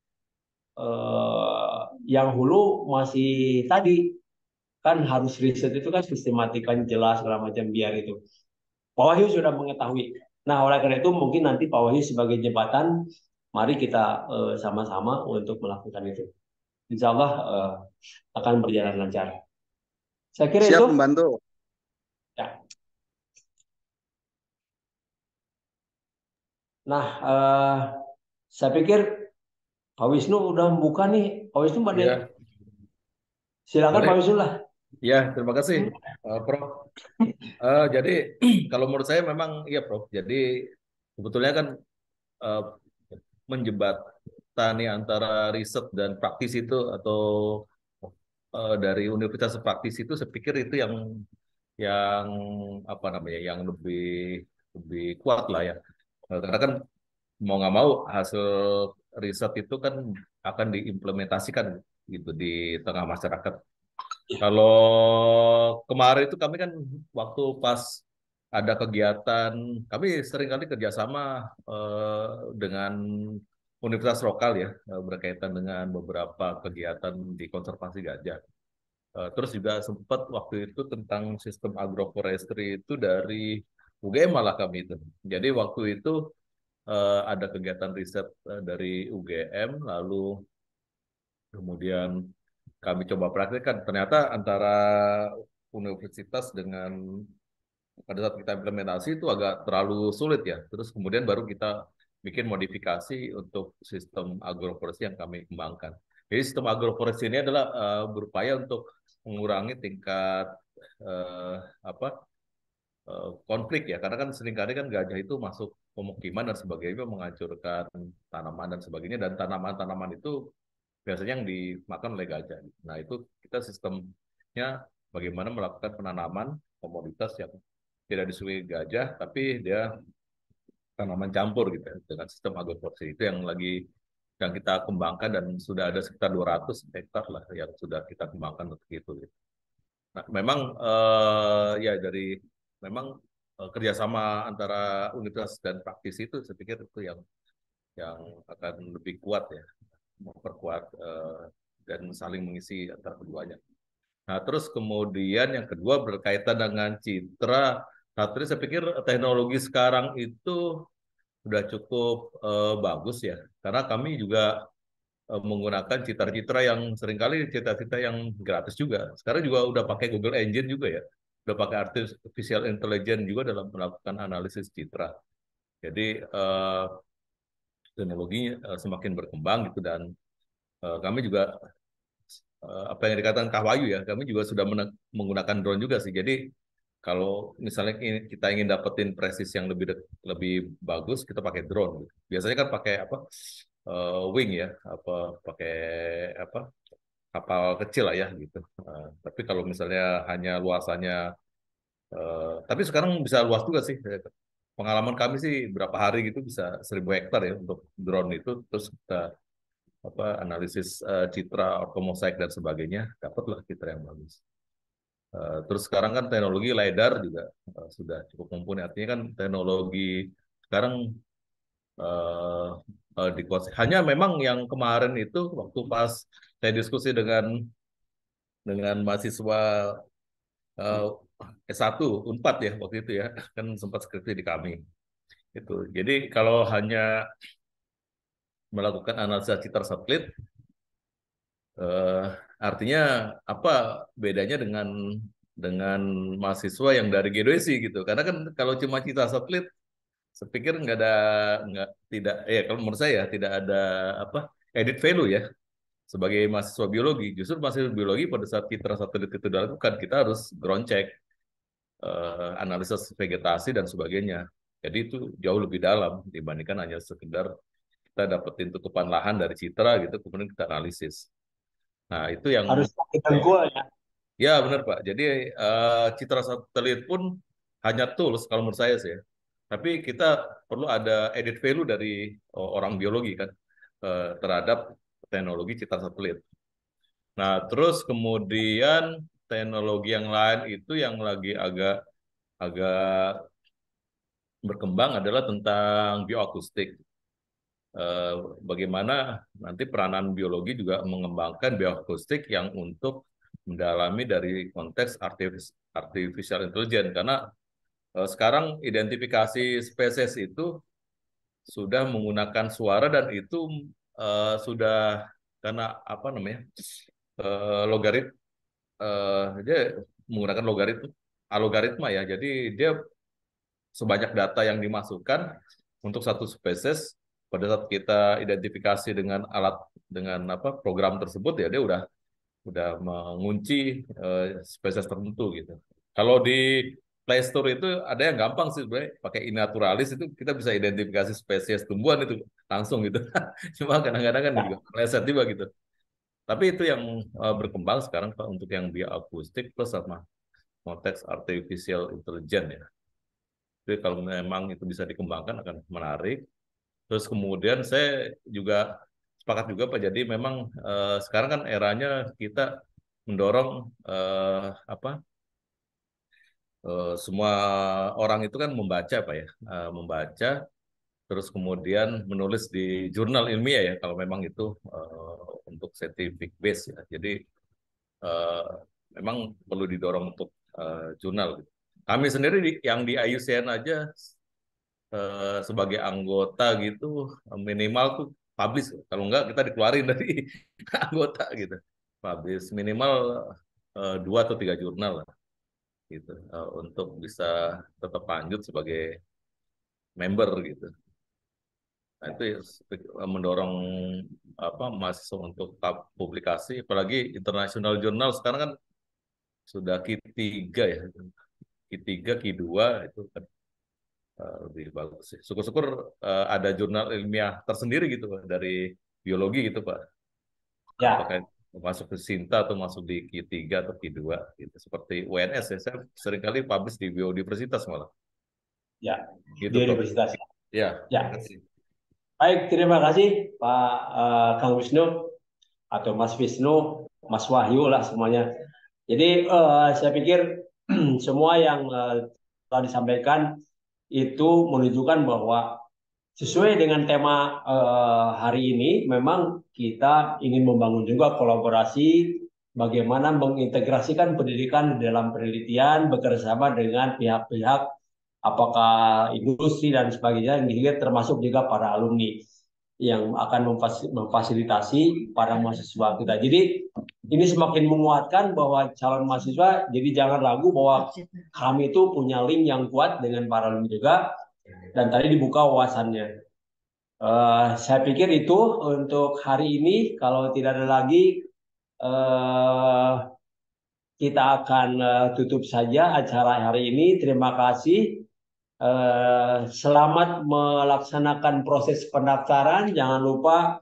Eh, yang hulu masih tadi kan harus riset itu kan sistematika jelas segala macam biar itu. Pak Wahyu sudah mengetahui. Nah, oleh karena itu mungkin nanti Pak Wahyu sebagai jembatan, mari kita eh, sama-sama untuk melakukan itu. Insya Allah eh, akan berjalan lancar. Saya kira Siap itu. membantu. Ya. Nah, eh, saya pikir Pak Wisnu udah buka nih. Pak Wisnu, Mbak Ya, silakan boleh. Pak Wisnu lah. Ya, terima kasih, uh, Prof. Uh, jadi kalau menurut saya memang iya, Prof. Jadi sebetulnya kan uh, menjembatani antara riset dan praktis itu atau uh, dari universitas praktis itu, saya pikir itu yang yang apa namanya, yang lebih lebih kuat lah ya. Uh, karena kan mau nggak mau hasil riset itu kan akan diimplementasikan gitu di tengah masyarakat. Kalau kemarin itu kami kan waktu pas ada kegiatan, kami seringkali kerjasama eh, dengan universitas lokal ya, eh, berkaitan dengan beberapa kegiatan di konservasi gajah. Eh, terus juga sempat waktu itu tentang sistem agroforestry itu dari U G M malah kami itu. Jadi waktu itu eh, ada kegiatan riset eh, dari U G M, lalu kemudian kami coba praktekkan. Ternyata antara universitas dengan pada saat kita implementasi itu agak terlalu sulit ya. Terus kemudian baru kita bikin modifikasi untuk sistem agroforestry yang kami kembangkan. Jadi sistem agroforestry ini adalah uh, berupaya untuk mengurangi tingkat uh, apa uh, konflik ya. Karena kan seringkali kan gajah itu masuk pemukiman dan sebagainya, menghancurkan tanaman dan sebagainya, dan tanaman-tanaman itu biasanya yang dimakan oleh gajah. Nah, itu kita sistemnya bagaimana melakukan penanaman komoditas yang tidak disukai gajah, tapi dia tanaman campur gitu ya, dengan sistem agroforestry itu yang lagi yang kita kembangkan, dan sudah ada sekitar dua ratus hektar lah yang sudah kita kembangkan untuk itu. Gitu. Nah, memang eh, ya dari memang eh, kerjasama antara universitas dan praktis itu, saya pikir itu yang yang akan lebih kuat ya, memperkuat eh, dan saling mengisi antara keduanya. Nah, terus kemudian yang kedua berkaitan dengan citra. Nah, terus saya pikir teknologi sekarang itu sudah cukup eh, bagus ya, karena kami juga eh, menggunakan citra-citra yang seringkali citra-citra yang gratis juga. Sekarang juga udah pakai Google Engine juga ya, udah pakai artificial intelligence juga dalam melakukan analisis citra. Jadi eh, teknologi eh, semakin berkembang gitu, dan eh, kami juga eh, apa yang dikatakan Kak Wahyu ya, kami juga sudah menggunakan drone juga sih. Jadi kalau misalnya kita ingin dapetin presis yang lebih lebih bagus, kita pakai drone. Gitu. Biasanya kan pakai apa uh, wing ya, apa pakai apa kapal kecil lah ya gitu. Uh, tapi kalau misalnya hanya luasannya, uh, tapi sekarang bisa luas juga sih. Pengalaman kami sih berapa hari gitu bisa seribu hektar ya untuk drone itu, terus kita apa analisis uh, citra ortomosaik dan sebagainya, dapatlah citra yang bagus. Uh, terus sekarang kan teknologi LiDAR juga uh, sudah cukup mumpuni. Artinya kan teknologi sekarang uh, uh, dikuasai. Hanya memang yang kemarin itu waktu pas saya diskusi dengan dengan mahasiswa uh, S satu Unpad ya waktu itu ya, kan sempat skripsi di kami. Itu. Jadi kalau hanya melakukan analisa citra satelit, uh, artinya apa bedanya dengan dengan mahasiswa yang dari geodesi gitu? Karena kan kalau cuma citra satelit, saya pikir nggak ada nggak tidak ya kalau menurut saya tidak ada apa edit value ya sebagai mahasiswa biologi. Justru mahasiswa biologi pada saat citra satelit itu dilakukan, kita harus ground check, eh, analisis vegetasi dan sebagainya. Jadi itu jauh lebih dalam dibandingkan hanya sekedar kita dapetin tutupan lahan dari citra gitu, kemudian kita analisis. Nah, itu yang Harus pakai dengkul ya. ya benar Pak. Jadi eh, citra satelit pun hanya tools kalau menurut saya sih ya. Tapi kita perlu ada edit value dari oh, orang biologi kan eh, terhadap teknologi citra satelit. Nah, terus kemudian teknologi yang lain itu yang lagi agak agak berkembang adalah tentang bioakustik. Eh, bagaimana nanti peranan biologi juga mengembangkan bioakustik yang untuk mendalami dari konteks artific- artificial intelligence. Karena eh, sekarang identifikasi spesies itu sudah menggunakan suara dan itu eh, sudah karena apa namanya eh, logarit eh, dia menggunakan logaritma algoritma ya. Jadi dia sebanyak data yang dimasukkan untuk satu spesies pada saat kita identifikasi dengan alat dengan apa program tersebut ya dia udah udah mengunci eh, spesies tertentu gitu. Kalau di Play Store itu ada yang gampang sih sebenarnya pakai iNaturalis itu kita bisa identifikasi spesies tumbuhan itu langsung gitu. Cuma kadang-kadang kan juga meleset juga gitu. Tapi itu yang eh, berkembang sekarang Pak untuk yang bioakustik plus sama konteks artificial intelligence ya. Jadi kalau memang itu bisa dikembangkan akan menarik. Terus kemudian saya juga sepakat juga Pak. Jadi memang eh, sekarang kan eranya kita mendorong eh, apa eh, semua orang itu kan membaca Pak ya, Eh, membaca terus kemudian menulis di jurnal ilmiah ya kalau memang itu eh, untuk scientific base ya. Jadi eh, memang perlu didorong untuk eh, jurnal. Gitu. Kami sendiri di- yang di I U C N aja eh, sebagai anggota gitu minimal tuh publish kalau enggak kita dikeluarin dari anggota gitu publish minimal eh, dua atau tiga jurnal lah gitu eh, untuk bisa tetap lanjut sebagai member gitu. Nah, itu ya, eh, mendorong apa mahasiswa untuk tab- publikasi apalagi international journal sekarang kan sudah Q tiga ya Q tiga Q dua itu kan eh, lebih bagus sih. Syukur-syukur eh, ada jurnal ilmiah tersendiri gitu Pak, dari biologi gitu Pak. Ya, Apakah masuk ke Sinta atau masuk di Q tiga atau Q dua gitu. Seperti U N S ya, saya seringkali publish di biodiversitas malah. ya, Gitu di Pak. universitas. Ya, Ya, terima kasih. baik, terima kasih Pak eh, Kang Wisnu atau Mas Wisnu, Mas Wahyu lah semuanya. Jadi eh, saya pikir semua yang eh, telah disampaikan itu menunjukkan bahwa sesuai dengan tema eh, hari ini, memang kita ingin membangun juga kolaborasi bagaimana mengintegrasikan pendidikan di dalam penelitian bekerjasama dengan pihak-pihak apakah industri dan sebagainya, hingga termasuk juga para alumni yang akan memfasilitasi para mahasiswa kita. Jadi ini semakin menguatkan bahwa calon mahasiswa, jadi jangan ragu bahwa kami itu punya link yang kuat dengan para alumni juga, dan tadi dibuka wawasannya. Uh, saya pikir itu untuk hari ini. Kalau tidak ada lagi, uh, kita akan uh, tutup saja acara hari ini. Terima kasih. Uh, selamat melaksanakan proses pendaftaran. Jangan lupa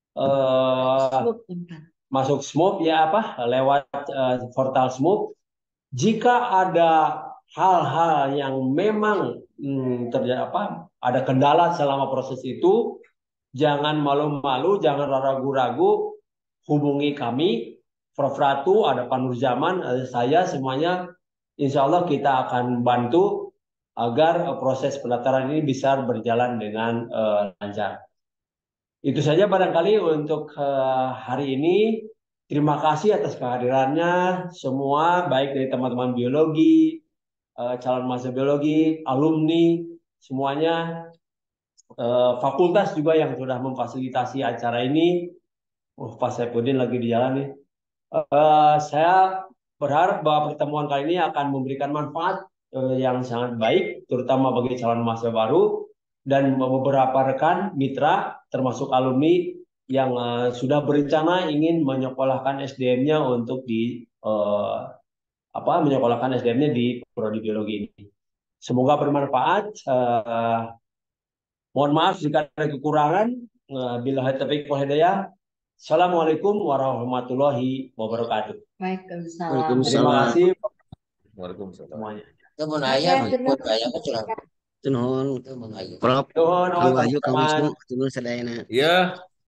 uh, masuk Smooth ya apa lewat uh, portal Smooth. Jika ada hal-hal yang memang hmm, terjadi apa ada kendala selama proses itu, jangan malu-malu, jangan ragu-ragu, hubungi kami, Prof Ratu, ada Pak Nurjaman, ada saya, semuanya. Insya Allah kita akan bantu agar proses pendaftaran ini bisa berjalan dengan uh, lancar. Itu saja barangkali untuk uh, hari ini. Terima kasih atas kehadirannya semua, baik dari teman-teman biologi, uh, calon mahasiswa biologi, alumni, semuanya. Uh, fakultas juga yang sudah memfasilitasi acara ini. Oh, Pak Saipudin lagi di jalan nih. Uh, saya berharap bahwa pertemuan kali ini akan memberikan manfaat uh, yang sangat baik, terutama bagi calon mahasiswa baru dan beberapa rekan mitra, termasuk alumni yang uh, sudah berencana ingin menyekolahkan S D M-nya untuk di uh, apa menyekolahkan S D M-nya di prodi biologi ini. Semoga bermanfaat. Uh, Mohon maaf jika ada kekurangan. Bila taufiq wal hidayah. Assalamualaikum warahmatullahi wabarakatuh. Waalaikumsalam. Terima kasih Waalaikumsalam. semuanya. Kebun ayam, kebun ayam kecil. Tunhun, kebun ayam. Prof, Nuhun, Kang Wahyu, Kang teman-teman. Wisnu, tunhun sadayana. Iya.